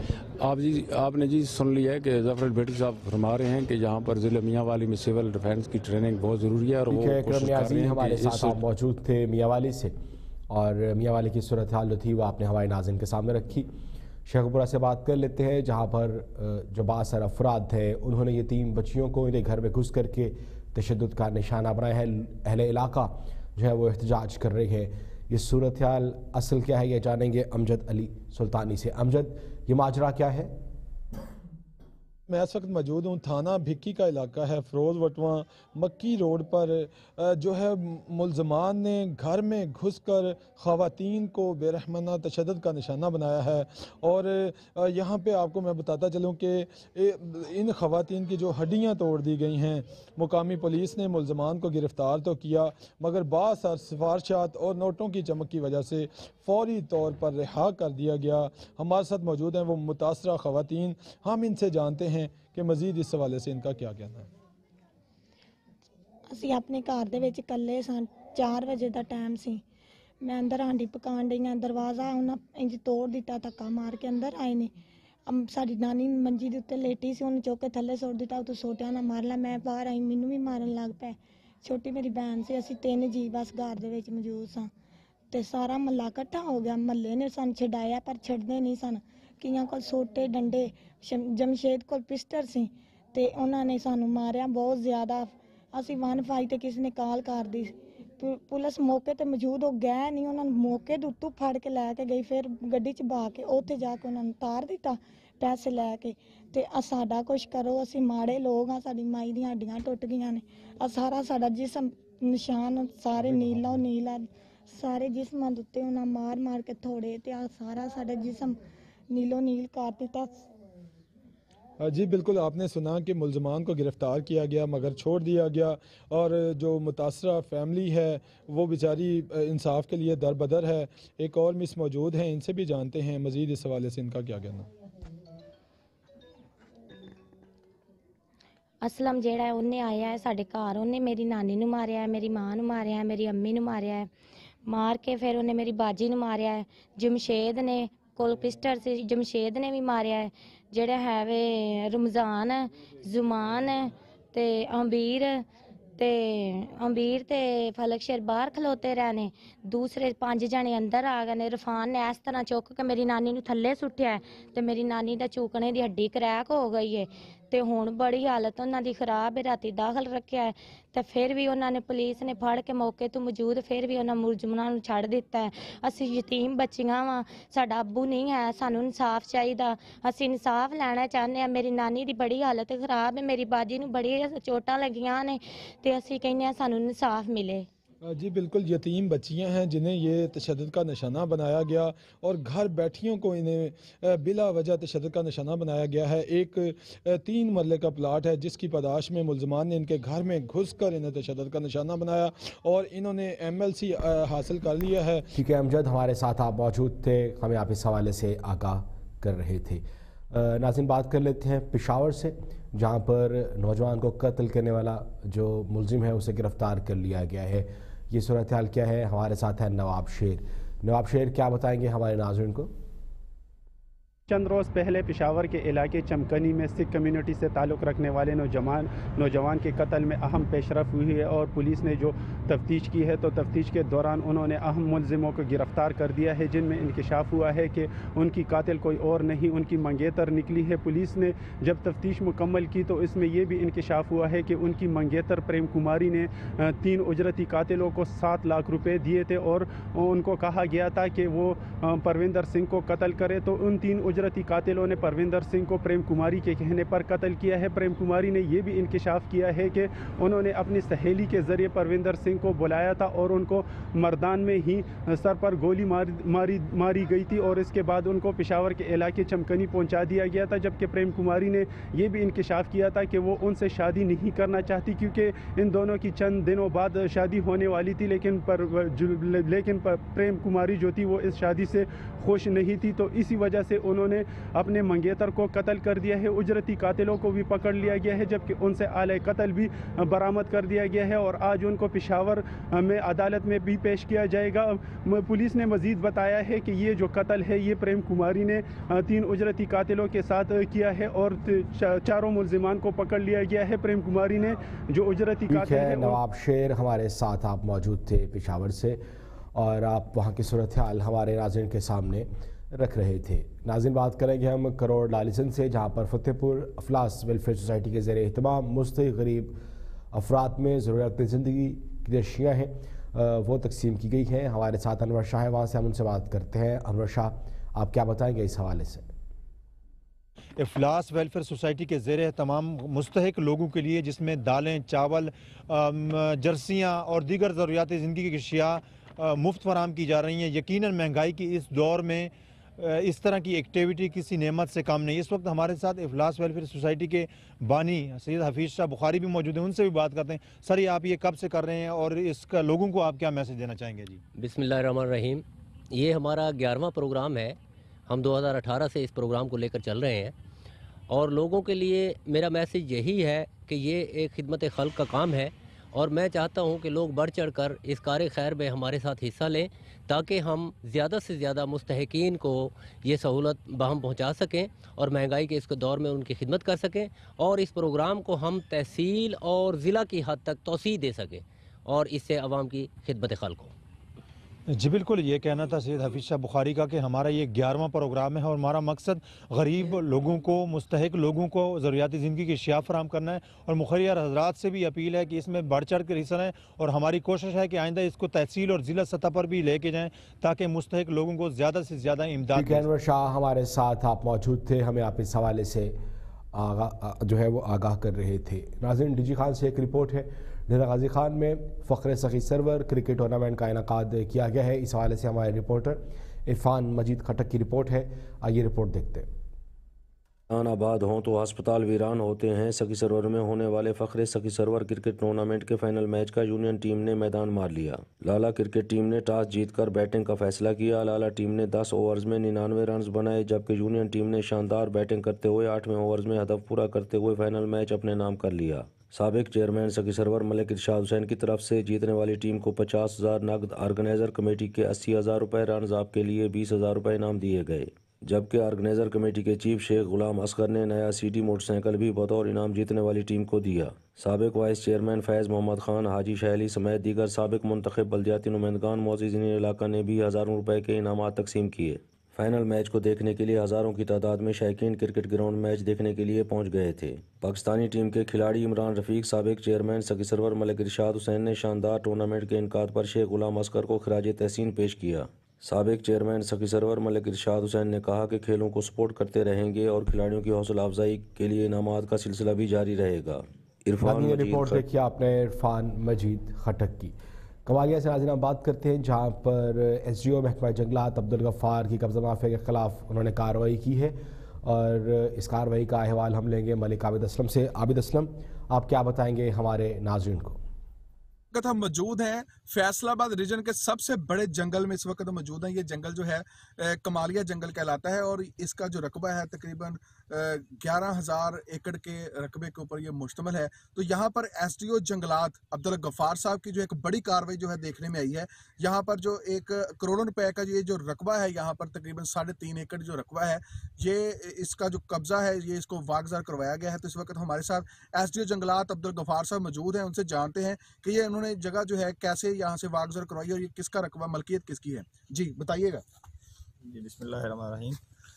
आप जी आपने जी सुन लिया है कि ज़फ़र भट्टी साहब फरमा रहे हैं कि यहाँ पर ज़िले मियाँ वाली में सिविल डिफेंस की ट्रेनिंग बहुत ज़रूरी है और वो कोशिश कर रहे हैं। हमारे साथ आप मौजूद थे मियाँ वाली से और मियाँ वाली की सूरत हाल जो थी वो आपने हवाई नाज़रीन के सामने रखी। शेखपुरा से बात कर लेते हैं जहाँ पर जो बासर अफराद थे उन्होंने ये तीन बच्चियों को इन्हें घर में घुस करके तशद्दुद का निशाना बनाया है। अहले इलाका जो है वो एहतजाज कर रही है। ये सूरत हाल असल क्या है ये जानेंगे अमजद अली सुल्तानी से। अमजद, ये माजरा क्या है? मैं इस वक्त मौजूद हूँ, थाना भिक्की का इलाका है, फ़रोज़ वटवा मक्की रोड पर जो है मुलजमान ने घर में घुस कर ख़वातीन को बेरहमाना तशद्दुद का निशाना बनाया है। और यहाँ पे आपको मैं बताता चलूँ कि इन ख़वातीन की जो हड्डियाँ तोड़ दी गई हैं। मुकामी पुलिस ने मुलजमान को गिरफ़्तार तो किया मगर बासार सिफारशात और नोटों की चमक की वजह से फ़ौरी तौर पर रिहा कर दिया गया। हमारे साथ मौजूद हैं वो मुतासरा ख़वातीन, हम इनसे जानते हैं कि मजीद इस हवाले से इनका क्या कहना है। ਅਸੀਂ ਆਪਣੇ ਘਰ ਦੇ ਵਿੱਚ ਇਕੱਲੇ ਸਾਂ, ਚਾਰ ਵਜੇ ਦਾ ਟਾਈਮ ਸੀ। ਮੈਂ ਅੰਦਰ ਹਾਂਡੀ ਪਕਾਉਣ ਡਈ ਆਂ, ਦਰਵਾਜ਼ਾ ਉਹਨਾਂ ਇੰਜ ਤੋੜ ਦਿੱਤਾ, ਧੱਕਾ ਮਾਰ ਕੇ ਅੰਦਰ ਆਏ ਨੇ। ਸਾਡੀ ਨਾਨੀ ਮੰਜੀ ਦੇ ਉੱਤੇ ਲੇਟੀ ਸੀ, ਉਹਨੂੰ ਚੁੱਕ ਕੇ ਥੱਲੇ ਸੁੱਟ ਦਿੱਤਾ, ਉਹ ਤੋਂ ਸੋਟਿਆਂ ਨਾਲ ਮਾਰ ਲਿਆ। ਮੈਂ ਬਾਹਰ ਆਈ, ਮੈਨੂੰ ਵੀ ਮਾਰਨ ਲੱਗ ਪਏ। ਛੋਟੀ ਮੇਰੀ ਭੈਣ ਸੀ, ਅਸੀਂ ਤਿੰਨ ਜੀ ਬਸ ਘਰ ਦੇ ਵਿੱਚ ਮੌਜੂਦ ਸਾਂ ਤੇ ਸਾਰਾ ਮਹੱਲਾ ਇਕੱਠਾ ਹੋ ਗਿਆ। ਮਹੱਲੇ ਨੇ ਸਾਨੂੰ ਛਡਾਇਆ ਪਰ ਛੱਡਦੇ ਨਹੀਂ ਸਨ। ਕਈਆਂ ਕੋਲ ਸੋਟੇ ਡੰਡੇ, ਜਮਸ਼ੇਦ ਕੋਲ ਪਿਸਟਲ ਸੀ ਤੇ ਉਹਨਾਂ ਨੇ ਸਾਨੂੰ ਮਾਰਿਆ ਬਹੁਤ ਜ਼ਿਆਦਾ। ਅਸੀਂ ਵਨ ਫਾਈਵ ਤੇ ਕਿਸੇ ਨੇ ਕਾਲ ਕਰਦੀ, ਪੁਲਿਸ ਮੌਕੇ ਤੇ ਮੌਜੂਦ ਹੋ ਗਏ ਨਹੀਂ, ਉਹਨਾਂ ਨੂੰ ਮੌਕੇ ਦੇ ਉੱਤੋਂ ਫੜ ਕੇ ਲੈ ਕੇ ਗਈ, ਫਿਰ ਗੱਡੀ 'ਚ ਬਹਾ ਕੇ ਉੱਥੇ ਜਾ ਕੇ ਉਹਨਾਂ ਨੂੰ ਉਤਾਰ ਦਿੱਤਾ ਪੈਸੇ ਲੈ ਕੇ। ਤੇ ਆ ਸਾਡਾ ਕੁਛ ਕਰੋ, ਅਸੀਂ ਮਾੜੇ ਲੋਕ ਆ, ਸਾਡੀ ਮਾਈ ਦੀਆਂ ਹੱਡੀਆਂ ਟੁੱਟ ਗਈਆਂ ਨੇ। ਆ ਸਾਰਾ ਸਾਡਾ ਜਿਸਮ ਨਿਸ਼ਾਨ ਸਾਰੇ ਨੀਲਾ ਨੀਲਾ ਸਾਰੇ ਜਿਸਮਾਂ ਦੇ ਉੱਤੇ ਉਹਨਾਂ ਮਾਰ ਮਾਰ ਕੇ ਥੋੜੇ ਤੇ ਆ सारा साढ़ा जिस्म नीलो नील कर दिता। जी बिल्कुल, आपने सुना कि मुलजमान को गिरफ़्तार किया गया मगर छोड़ दिया गया और जो मुतासरा फैमिली है वो बेचारी इंसाफ के लिए दर बदर है। एक और मिस मौजूद हैं, इनसे भी जानते हैं मज़ीद इस हवाले से इनका क्या कहना। असलम जेड़ा है उन्हें आया है साढ़े घर, उन्हें मेरी नानी नूं मारिया है, मेरी मां नूं मारिया है, मेरी अम्मी नूं मारिया है, मार के फिर उन्हें मेरी बाजी नूं मारिया है। जमशेद ने कोल पिस्टल से जमशेद ने भी मारिया है। जेड़ा है वे रमज़ान जुमान ते अमीर ते अमीर ते फलक शेर बाहर खलोते रहने, दूसरे पांच जने अंदर आ गए ने। इरफान ने इस तरह चुक के मेरी नानी नूं थल्ले सुट्टिया है ते मेरी नानी दा चूकने दी हड्डी क्रैक हो गई है ते हुण बड़ी हालत उन्हां दी खराब है। राती दाखल रखिया है ते फिर भी उन्हां ने पुलिस ने फड़ के मौके तो मौजूद फिर भी उन्हां मुलजमां नूं छड़ दिता है। असीं यतीम बच्चियां वां, साडा अब्बू नहीं है, सानूं इंसाफ चाहिदा, असीं इंसाफ लैना चाहते हैं। मेरी नानी दी बड़ी हालत खराब है, मेरी बाजी नूं बड़ी चोटां लगियां ने ते असीं कहने आ सानूं इंसाफ मिले। जी बिल्कुल, यतीम बच्चियां हैं जिन्हें ये तशद्दुद का निशाना बनाया गया और घर बैठियों को इन्हें बिला वजह तशद्दुद का निशाना बनाया गया है। एक तीन मरले का प्लाट है जिसकी पदाश में मुलजमान ने इनके घर में घुस कर इन्हें तशद्दुद का निशाना बनाया और इन्होंने एम एल सी हासिल कर लिया है। ठीक है अमजद, हमारे साथ आप मौजूद थे, हमें आप इस हवाले से आगाह कर रहे थे। नाज़रीन, बात कर लेते हैं पेशावर से, जहाँ पर नौजवान को कत्ल करने वाला जो मुलजिम है उसे गिरफ़्तार कर लिया गया है। ये सूरत हाल क्या है, हमारे साथ है नवाब शेर। नवाब शेर, क्या बताएंगे हमारे नाज़रीन को? चंद रोज़ पहले पेशावर के इलाके चमकनी में सिख कम्युनिटी से ताल्लुक़ रखने वाले नौजवान नौजवान के कत्ल में अहम पेशरफ हुई है और पुलिस ने जो तफ्तीश की है तो तफ्तीश के दौरान उन्होंने अहम मुलजिमों को गिरफ़्तार कर दिया है, जिनमें इंकशाफ हुआ है कि उनकी कातिल कोई और नहीं उनकी मंगेतर निकली है। पुलिस ने जब तफ्तीश मुकम्मल की तो इसमें यह भी इंकशाफ हुआ है कि उनकी मंगेतर प्रेम कुमारी ने तीन उजरती कातिलों को सात लाख रुपये दिए थे और उनको कहा गया था कि वो परविंदर सिंह को कत्ल करे। तो उन तीन उजरती कातिलों ने परविंदर सिंह को प्रेम कुमारी के कहने पर कत्ल किया है। प्रेम कुमारी ने यह भी इंकशाफ किया है कि उन्होंने अपनी सहेली के ज़रिए परविंदर सिंह को बुलाया था और उनको मर्दान में ही सर पर गोली मारी मारी मारी गई थी और इसके बाद उनको पेशावर के इलाके चमकनी पहुंचा दिया गया था। जबकि प्रेम कुमारी ने यह भी इंकशाफ किया था कि वो उनसे शादी नहीं करना चाहती क्योंकि इन दोनों की चंद दिनों बाद शादी होने वाली थी, लेकिन पर लेकिन पर प्रेम कुमारी जो थी वो इस शादी से खुश नहीं थी। तो इसी वजह से उन्होंने अपने मंगेतर को कत्ल कर दिया है। उजरती कातिलों को भी पकड़ लिया गया है, जबकि उनसे आले कत्ल भी बरामद कर दिया गया है और आज उनको पेशावर में अदालत में भी पेश किया जाएगा। पुलिस ने मजीद बताया है कि ये जो कत्ल है ये प्रेम कुमारी ने तीन उजरती कातिलों के साथ किया है और चारों मुलजिमान को पकड़ लिया गया है। प्रेम कुमारी ने जो उजरती कातिल है। नवाब शेर हमारे साथ आप मौजूद थे पेशावर से और आप वहाँ की सूरत हाल हमारे नाज़रीन के सामने रख रहे थे। नाज़रीन, बात करेंगे हम करोड़ लालिसन से, जहाँ पर फतेहपुर अफलास वेलफेयर सोसाइटी के ज़रिए एहतमाम मुस्तहिक़ गरीब अफराद में ज़रूरत ज़िंदगी की जो अशिया हैं वो तकसीम की गई हैं। हमारे साथ अनवर शाह है, वहाँ से हम उनसे बात करते हैं। अनवर शाह, आप क्या बताएंगे इस हवाले से? इफ्लास वेलफेयर सोसाइटी के ज़रिए तमाम मुस्तहिक लोगों के लिए, जिसमें दालें, चावल, जर्सियाँ और दीगर ज़रूरियात ज़िंदगी की अशिया मुफ्त फराम की जा रही हैं। यकीनन महंगाई की इस दौर में इस तरह की एक्टिविटी किसी नेमत से कम नहीं। इस वक्त हमारे साथ इफ्लास वेलफेयर सोसाइटी के बानी सैयद हफीज़ शाह बुखारी भी मौजूद हैं, उनसे भी बात करते हैं। सर, ये आप ये कब से कर रहे हैं और इसका लोगों को आप क्या मैसेज देना चाहेंगे? जी बिस्मिल्लाहिर्रहमानिर्रहीम। ये हमारा ग्यारहवां प्रोग्राम है। हम दो हज़ार अठारह से इस प्रोग्राम को लेकर चल रहे हैं और लोगों के लिए मेरा मैसेज यही है कि ये एक खिदमत खल्क का काम है اور میں چاہتا ہوں کہ لوگ بڑھ چڑھ کر اس کار خیر میں ہمارے ساتھ حصہ لیں تاکہ ہم زیادہ سے زیادہ مستحقین کو یہ سہولت باہم پہنچا سکیں اور مہنگائی کے اس کے دور میں ان کی خدمت کر سکیں اور اس پروگرام کو ہم تحصیل اور ضلع کی حد تک توسیع دے سکیں اور اس سے عوام کی خدمت خلق ہو۔ جی بالکل، یہ کہنا تھا سید حفیظ شاہ بخاری کا کہ ہمارا یہ گیارہواں پروگرام ہے اور ہمارا مقصد غریب لوگوں کو، مستحق لوگوں کو ضروریاتی زندگی کی اشیاء فراہم کرنا ہے، اور مخیر حضرات سے بھی اپیل ہے کہ اس میں بڑھ چڑھ کر حصہ لیں اور ہماری کوشش ہے کہ آئندہ اس کو تحصیل اور ضلع سطح پر بھی لے کے جائیں تاکہ مستحق لوگوں کو زیادہ سے زیادہ امداد۔ انور شاہ ہمارے ساتھ آپ موجود تھے، ہمیں آپ اس حوالے سے آگاہ جو ہے وہ آگاہ کر رہے تھے۔ ناظرین، ڈی جی خان سے ایک رپورٹ ہے، ڈیرہ غازی خان میں فخر سخی سرور کرکٹ ٹورنامنٹ کا انعقاد کیا گیا ہے۔ اس حوالے سے ہمارے رپورٹر عرفان مجید خٹک کی رپورٹ ہے، آئیے رپورٹ دیکھتے ہیں۔ جان آباد ہوں تو ہسپتال ویران ہوتے ہیں، سخی سرور میں ہونے والے فخر سخی سرور کرکٹ ٹورنامنٹ کے فائنل میچ کا یونین ٹیم نے میدان مار لیا۔ لالا کرکٹ ٹیم نے ٹاس جیت کر بیٹنگ کا فیصلہ کیا۔ لالا ٹیم نے دس اوورز میں ننانوے رنز بنائے جبکہ یونین ٹیم نے شاندار بیٹنگ کرتے ہوئے آٹھویں اوورز میں ہدف پورا کرتے ہوئے فائنل میچ اپنے نام کر لیا۔ سابق چیئرمین سخی سرور ملک ارشاد حسین کی طرف سے جیتنے والی ٹیم کو پچاس ہزار نقد، آرگنائزر کمیٹی کے اسی ہزار روپے، رنز اپ کے لیے بیس ہزار روپے انعام دیے گئے، جبکہ آرگنائزر کمیٹی کے چیف شیخ غلام اصغر نے نیا سی ڈی موٹر سائیکل بھی بطور انعام جیتنے والی ٹیم کو دیا۔ سابق وائس چیئرمین فیض محمد خان، حاجی شہلی سمیت دیگر سابق منتخب بلدیاتی نمائندگان معززین علاقہ نے بھی ہزاروں روپے کے انعامات تقسیم کیے۔ فائنل میچ کو دیکھنے کے لیے ہزاروں کی تعداد میں شائقین کرکٹ گراؤنڈ میچ دیکھنے کے لیے پہنچ گئے تھے۔ پاکستانی ٹیم کے کھلاڑی عمران رفیق، سابق چیئرمین سخی سرور ملک ارشاد حسین نے شاندار ٹورنامنٹ کے انعقاد پر شیخ غلام اصغر کو خراج تحسین پیش کیا۔ سابق چیئرمین سخی سرور ملک ارشاد حسین نے کہا کہ کھیلوں کو سپورٹ کرتے رہیں گے اور کھلاڑیوں کی حوصلہ افزائی کے لیے انعامات کا سلسلہ بھی جاری رہے گا۔ عرفان مجید رپورٹ دیکھیے آپ نے عرفان مجید خٹک کی۔ کمالیہ سے ناظرین بات کرتے ہیں جہاں پر ایس ڈی او محکمہ جنگلات عبدالغفار کی قبضہ مافیا کے خلاف انہوں نے کارروائی کی ہے اور اس کارروائی کا احوال ہم لیں گے ملک عابد اسلم سے۔ عابد اسلم، آپ کیا بتائیں گے ہمارے ناظرین کو؟ ہم موجود ہیں فیصل آباد ریجن کے سب سے بڑے جنگل میں اس وقت موجود ہیں۔ یہ جنگل جو ہے کمالیہ جنگل کہلاتا ہے اور اس کا جو رقبہ ہے تقریباً گیارہ ہزار ایکڑ کے رقبے کے اوپر یہ مشتمل ہے۔ تو یہاں پر ایس ڈی او جنگلات عبدالغفار صاحب کی جو ایک بڑی کاروائی جو ہے دیکھنے میں آئی ہے۔ یہاں پر جو ایک کروڑوں روپے کا یہ جو رقبہ ہے، یہاں پر تقریباً ساڑھے تین ایکڑ جو رقبہ ہے، یہ اس کا جو قبضہ ہے یہ اس کو واگزار کروایا گیا ہے۔ تو اس وقت ہمارے ساتھ ایس ڈی او جنگلات عبدالغفار صاحب موجود ہیں، ان سے جانتے ہیں کہ یہ انہوں نے جگہ جو ہے کیسے یہاں سے واگزار کروائی اور یہ کس کا رقبہ، ملکیت کس کی ہے؟ جی بتائیے گا۔ جی بسم اللہ الرحمن الرحیم۔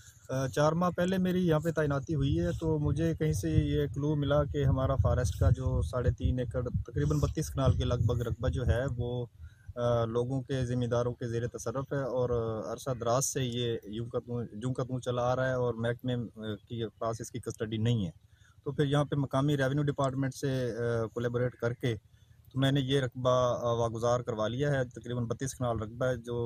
چار ماہ پہلے میری یہاں پہ تعیناتی ہوئی ہے تو مجھے کہیں سے یہ کلو ملا کہ ہمارا فارسٹ کا جو ساڑھے تین ایکڑ تقریباً بتیس کنال کے لگ بھگ رقبہ جو ہے وہ لوگوں کے ذمہ داروں کے زیر تصرف ہے اور عرصہ دراز سے یہ یوں کا توں جوں کا توں چلا آ رہا ہے اور محکمے کے پاس اس کی کسٹڈی نہیں ہے۔ تو پھر یہاں پہ مقامی ریونیو ڈپارٹمنٹ سے کولیبوریٹ کر کے تو میں نے یہ رقبہ واگزار کروا لیا ہے۔ تقریباً بتیس کنال رقبہ ہے جو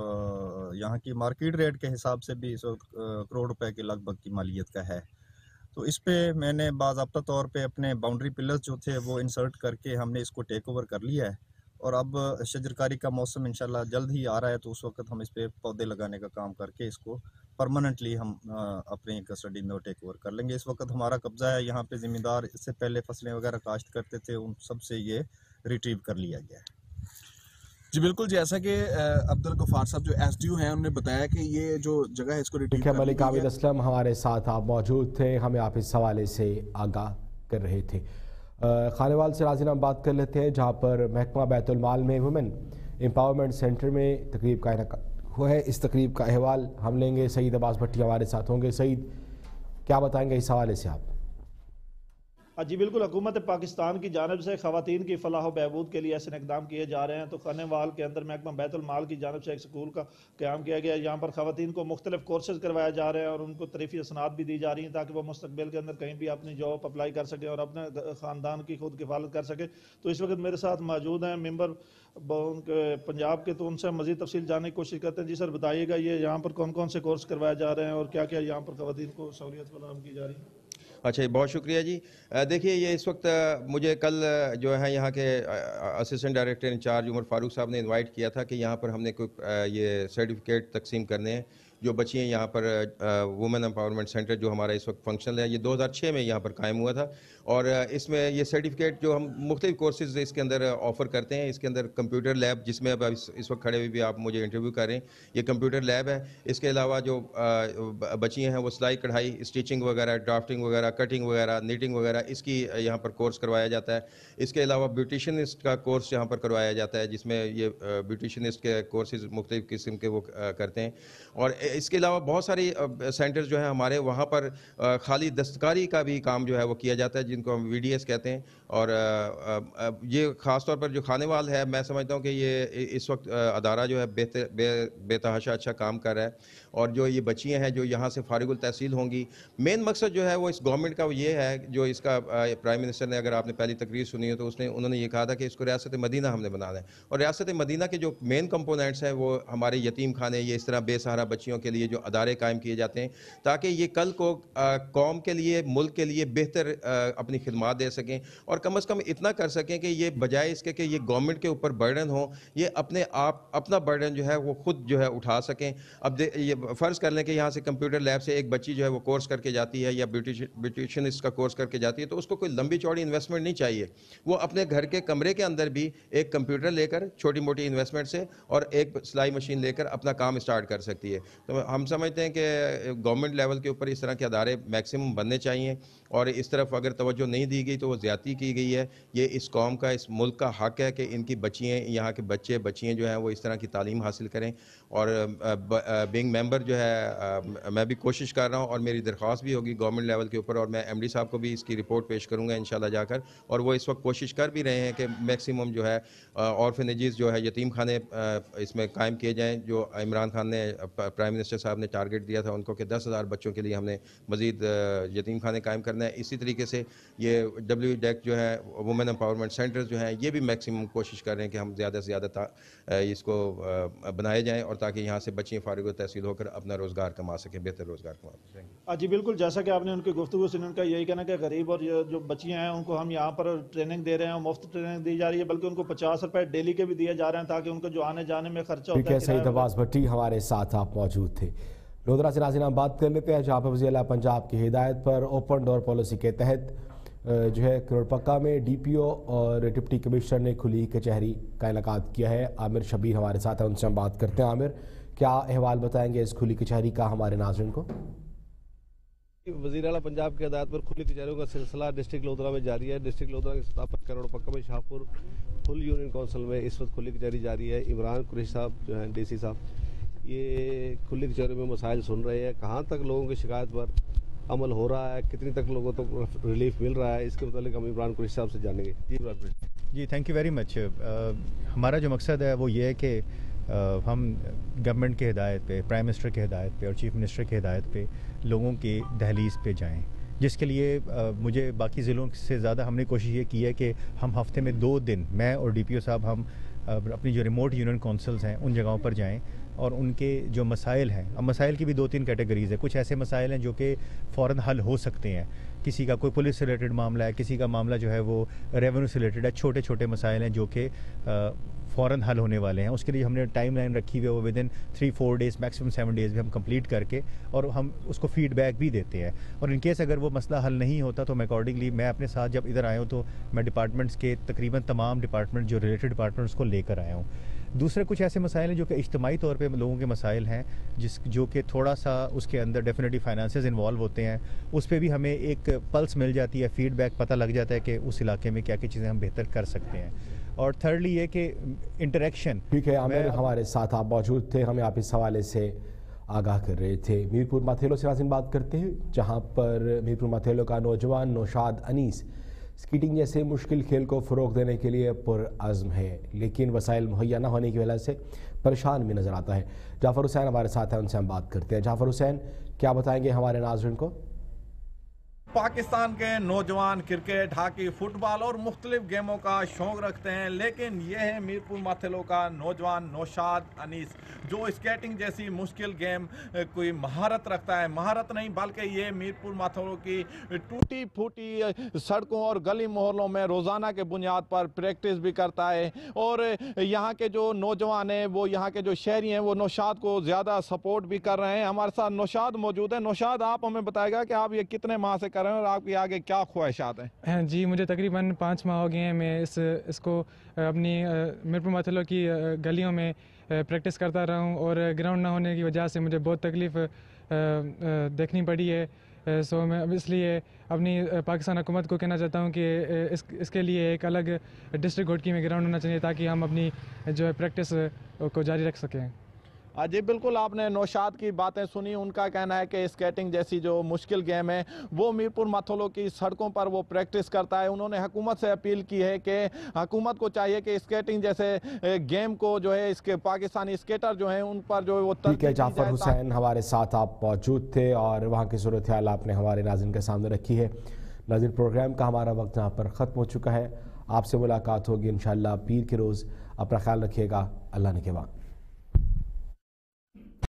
یہاں کی مارکیٹ ریٹ کے حساب سے بھی سو کروڑ روپے کے لگ بھگ کی مالیت کا ہے۔ تو اس پہ میں نے باضابطہ طور پہ اپنے باؤنڈری پلرز جو تھے وہ انسرٹ کر کے ہم نے اس کو ٹیک اوور کر لیا ہے اور اب شجرکاری کا موسم انشاءاللہ جلد ہی آ رہا ہے تو اس وقت ہم اس پہ پودے لگانے کا کام کر کے اس کو پرماننٹلی ہم اپنی کسٹڈی میں ٹیک اوور کر لیں گے۔ اس وقت ہمارا قبضہ ہے یہاں پہ، ذمہ دار اس سے پہلے فصلیں وغیرہ کاشت کرتے تھے ان سب سے یہ ریٹریو کر لیا گیا ہے۔ جی بالکل، جیسا کہ عبدالغفار صاحب جو ایس ڈی او ہیں انہوں نے بتایا کہ یہ جو جگہ ہے اس کو ریٹریو کر لیا گیا ہے۔ ملک عابد اسلم ہمارے ساتھ آپ موجود تھے، ہمیں آپ اس حوالے سے آگاہ کر رہے تھے۔ خانوال سے ناظرین ہم بات کر لیتے ہیں جہاں پر محکمہ بیت المال میں وومن امپاورمنٹ سینٹر میں تقریب کا انعقاد ہوا ہے۔ اس تقریب کا احوال ہم لیں گے، سعید عباس بھٹی ہمارے ساتھ ہوں گے۔ سعید، کیا بتائیں گے اس حوالے سے آپ؟ جی بالکل، حکومت پاکستان کی جانب سے خواتین کی فلاح و بہبود کے لیے ایسے اقدام کیے جا رہے ہیں۔ تو خانوال کے اندر محکمہ بیت المال کی جانب سے ایک سکول کا قیام کیا گیا ہے۔ یہاں پر خواتین کو مختلف کورسز کروائے جا رہے ہیں اور ان کو ترفیعی اسناد بھی دی جا رہی ہیں تاکہ وہ مستقبل کے اندر کہیں بھی اپنی جاب اپلائی کر سکیں اور اپنے خاندان کی خود کفالت کر سکیں۔ تو اس وقت میرے ساتھ موجود ہیں ممبر پنجاب کے، تو ان سے مزید تفصیل جاننے کی کوشش کرتے ہیں۔ جی سر بتائیے گا یہ یہاں پر کون کون سے کورس کروائے جا رہے ہیں اور کیا کیا یہاں پر خواتین کو سہولیت فراہم کی جا رہی ہے؟ اچھا، بہت شکریہ جی۔ دیکھیے یہ اس وقت مجھے کل جو ہے یہاں کے assistant director incharge Umar Farooq صاحب نے انوائٹ کیا تھا کہ یہاں پر ہم نے کوئی یہ سرٹیفکیٹ تقسیم کرنے ہیں जो बच्चियाँ यहाँ पर वुमेन एम्पावरमेंट सेंटर जो हमारा इस वक्त फंक्शनल है, ये दो हज़ार छह में यहाँ पर कायम हुआ था। और इसमें ये सर्टिफिकेट जो हम मुख्तलिफ कोर्सेज इसके अंदर ऑफ़र करते हैं। इसके अंदर कंप्यूटर लैब, जिसमें अब इस, इस वक्त खड़े हुए भी आप मुझे इंटरव्यू कर रहे हैं, ये कंप्यूटर लैब है। इसके अलावा जो बच्चियाँ हैं वो सिलाई कढ़ाई, स्टिचिंग वगैरह, ड्राफ्टिंग वगैरह, कटिंग वगैरह, नीटिंग वगैरह, इसकी यहाँ पर कोर्स करवाया जाता है। इसके अलावा ब्यूटिशनिस्ट का कोर्स यहाँ पर करवाया जाता है, जिसमें ये ब्यूटिशनिस्ट के कोर्सेज मुख्तलिफ किस्म के वो करते हैं। और इसके अलावा बहुत सारी सेंटर्स जो हैं हमारे, वहाँ पर खाली दस्तकारी का भी काम जो है वो किया जाता है, जिनको हम वी डी एस कहते हैं। और ये ख़ास तौर पर जो खानेवाल है, मैं समझता हूँ कि ये इस वक्त अदारा जो है बेहतर बे बेतहाशा अच्छा काम कर रहा है। और जो ये बच्चियाँ हैं जो यहाँ से फारिगुल तहसील होंगी, मेन मकसद जो है वो इस गवर्नमेंट का ये है, जो इसका प्राइम मिनिस्टर ने, अगर आपने पहली तकरीर सुनी हो तो उसने उन्होंने ये कहा था कि इसको रियासत मदीना हमने बनाना है। और रियासत मदीना के जो मेन कंपोनेंट्स हैं वो हमारे यतीम खाने, ये इस तरह बेसहारा बच्चियों के लिए जो अदारे कायम किए जाते हैं, ताकि ये कल को कौम के लिए, मुल्क के लिए बेहतर अपनी खिदमत दे सकें। और कम अज़ कम इतना कर सकें कि ये बजाय इसके कि ये गवर्नमेंट के ऊपर बर्डन हो, ये अपने आप अपना बर्डन जो है वो खुद जो है उठा सकें। अब ये फ़र्ज़ कर लें कि यहाँ से कंप्यूटर लैब से एक बच्ची जो है वो कोर्स करके जाती है, या ब्यूटिशियनिस्ट का कोर्स करके जाती है, तो उसको कोई लंबी चौड़ी इन्वेस्टमेंट नहीं चाहिए। वो अपने घर के कमरे के अंदर भी एक कंप्यूटर लेकर छोटी मोटी इन्वेस्टमेंट से और एक सिलाई मशीन लेकर अपना काम स्टार्ट कर सकती है। तो हम समझते हैं कि गवर्नमेंट लेवल के ऊपर इस तरह के अदारे मैक्सिमम बनने चाहिए, और इस तरफ अगर तवज्जो नहीं दी गई तो वो ज़्यादती की गई है। ये इस कौम का, इस मुल्क का हक़ है कि इनकी बच्चियाँ, यहाँ के बच्चे बच्चियाँ जो हैं वो इस तरह की तालीम हासिल करें। और बीइंग मेंबर जो है आ, मैं भी कोशिश कर रहा हूँ, और मेरी दरख्वास्त भी होगी गवर्नमेंट लेवल के ऊपर, और मैं एमडी साहब को भी इसकी रिपोर्ट पेश करूँगा इंशाल्लाह जाकर। और वो इस वक्त कोशिश कर भी रहे हैं कि मैक्सिमम जो है ऑर्फनेजेस जो है, यतीम खाने इसमें कायम किए जाएँ। जो इमरान खान ने, प्राइम मिनिस्टर साहब ने टारगेट दिया था उनको कि दस हज़ार बच्चों के लिए हमने मज़ीद यतीम खाने कायम करना है। इसी तरीके से ये डब्ल्यू डेक जो है, वुमेन एम्पावरमेंट सेंटर्स जो हैं, ये भी मैक्सिमम कोशिश कर रहे हैं कि हम ज़्यादा से ज़्यादा इसको बनाए जाएँ, और ताकि यहाँ से बच्चियाँ फारिग तहसील होकर अपना रोज़गार कमा सकें, बेहतर रोज़गार कमा सकें। जी बिल्कुल, जैसा कि आपने उनकी गुफ्तगू सुनी, उनका यही कहना कि गरीब और जो बच्चियाँ हैं उनको हम यहाँ पर ट्रेनिंग दे रहे हैं, मुफ्त ट्रेनिंग दी जा रही है, बल्कि उनको पचास रुपए डेली के भी दिए जा रहे हैं, ताकि उनको जो आने जाने में खर्चा होता है। सईद अब्बास भट्टी हमारे साथ आप मौजूद थे। लोधरा से नाज़रीन हम बात कर लेते हैं, जहाँ पर वज़ीर आला पंजाब की हिदायत पर ओपन डोर पॉलिसी के तहत जो है करोड़पक्का में डी पी ओ और डिप्टी कमिश्नर ने खुली कचहरी का इनेकाद किया है। आमिर शबीर हमारे साथ है, उनसे हम बात करते हैं। आमिर, क्या अहवाल बताएंगे इस खुली कचहरी का हमारे नाज़रीन को? वज़ीर आला पंजाब की हिदायत पर खुली कचहरियों का सिलसिला डिस्ट्रिक्ट लोधरा में जारी है। डिस्ट्रिक्ट लोधरा की सतह पर करोड़पक्का में शाहपुर फुल यूनियन काउंसिल में इस वक्त खुली कचहरी जारी है। इमरान कुरैशी साहब जो हैं डी सी साहब, ये खुली कचहरी में मसाइल सुन रहे हैं। कहाँ तक लोगों की शिकायत पर अमल हो रहा है, कितनी तक लोगों को तो रिलीफ मिल रहा है, इसके मुताबिक हम इमरान कुरैशी साहब से जानेंगे। जी Imran ji, thank you very much. हमारा जो मकसद है वो ये है कि Uh, हम गवर्नमेंट की हिदायत पे, प्राइम मिनिस्टर की हिदायत पे और चीफ मिनिस्टर की हिदायत पे लोगों की दहलीज़ पे जाएं, जिसके लिए uh, मुझे बाकी ज़िलों से ज़्यादा हमने कोशिश ये की है कि हम हफ्ते में दो दिन, मैं और डी पी ओ साहब, हम uh, अपनी जो रिमोट यूनियन काउंसिल्स हैं उन जगहों पर जाएं और उनके जो मसाइल हैं, अब मसाइल की भी दो तीन कैटेगरीज़ है। कुछ ऐसे मसाइल हैं जो कि फ़ौरन हल हो सकते हैं, किसी का कोई पुलिस से रिलेटेड मामला है, किसी का मामला जो है वो रेवेन्यू से रिलेटेड है, छोटे छोटे मसाइल हैं जो कि फ़ौरन हल होने वाले हैं। उसके लिए हमने टाइम लाइन रखी हुई है, वो within three four days maximum seven days में हम कंप्लीट करके और हम उसको फीडबैक भी देते हैं। और इन केस अगर वो मसला हल नहीं होता तो मैं अकॉर्डिंगली मैं अपने साथ जब इधर आया हूँ तो मैं डिपार्टमेंट्स के तकरीबन तमाम डिपार्टमेंट जो रिलेटेड डिपार्टमेंट्स को लेकर आया हूँ। दूसरे कुछ ऐसे मसाइल हैं जो कि इज्तिमाई तौर पे लोगों के मसाइल हैं, जिस जो कि थोड़ा सा उसके अंदर डेफिनेटली फाइनेंसेस इन्वॉल्व होते हैं, उस पर भी हमें एक पल्स मिल जाती है, फीडबैक पता लग जाता है कि उस इलाके में क्या क्या चीज़ें हम बेहतर कर सकते हैं। और थर्डली ये कि इंटरेक्शन। ठीक है आमिर, हमारे साथ आप मौजूद थे, हमें आप इस हवाले से आगाह कर रहे थे। मीरपुर माथेलो से नाज़रीन बात करते हैं, जहाँ पर मीरपुर माथेलो का नौजवान नौशाद अनीस स्कीटिंग जैसे मुश्किल खेल को फ़रोग़ देने के लिए पुरअज़्म है, लेकिन वसाइल मुहैया न होने की वजह से परेशान भी नज़र आता है। जाफ़र हुसैन हमारे साथ हैं, उनसे हम बात करते हैं। जाफ़र हुसैन, क्या बताएंगे हमारे नाज़रीन को? पाकिस्तान के नौजवान क्रिकेट, हॉकी, फुटबॉल और मुख्तलिफ गेमों का शौक़ रखते हैं, लेकिन ये है मीरपुर माथेलो का नौजवान नौशाद अनीस, जो स्केटिंग जैसी मुश्किल गेम कोई महारत रखता है। महारत नहीं बल्कि ये मीरपुर माथेलो की टूटी फूटी सड़कों और गली मोहल्लों में रोज़ाना के बुनियाद पर प्रैक्टिस भी करता है। और यहाँ के जो नौजवान हैं, वो यहाँ के जो शहरी हैं, वो नौशाद को ज़्यादा सपोर्ट भी कर रहे हैं। हमारे साथ नौशाद मौजूद है। नौशाद, आप हमें बताएगा कि आप ये कितने माह से कर रहे हैं और आपकी आगे क्या ख्वाहिशात हैं? जी, मुझे तकरीबन पाँच माह हो गए हैं। मैं इस इसको अपनी मीरपुर माथेलो की गलियों में प्रैक्टिस करता रहा हूँ और ग्राउंड ना होने की वजह से मुझे बहुत तकलीफ़ देखनी पड़ी है। सो मैं अब इसलिए अपनी पाकिस्तान हुकूमत को कहना चाहता हूँ कि इस इसके लिए एक अलग डिस्ट्रिक्ट कोर्ट की में ग्राउंड होना चाहिए ताकि हम अपनी जो है प्रैक्टिस को जारी रख सकें। जी बिल्कुल, आपने नौशाद की बातें सुनी। उनका कहना है कि स्केटिंग जैसी जो मुश्किल गेम है वो मीरपुर माथेलो की सड़कों पर वो प्रैक्टिस करता है। उन्होंने हुकूमत से अपील की है कि हुकूमत को चाहिए कि स्केटिंग जैसे गेम को जो है इसके पाकिस्तानी स्केटर जो हैं उन पर जो है वो ठीक है। जाफर हुसैन हमारे साथ आप मौजूद थे और वहाँ की सूरत हाल आपने हमारे नाज़रीन के सामने रखी है। नाज़रीन, प्रोग्राम का हमारा वक्त यहाँ पर ख़त्म हो चुका है। आपसे मुलाकात होगी इंशाअल्लाह पीर के रोज़। अपना ख्याल रखिएगा। अल्लाह ने के बाद।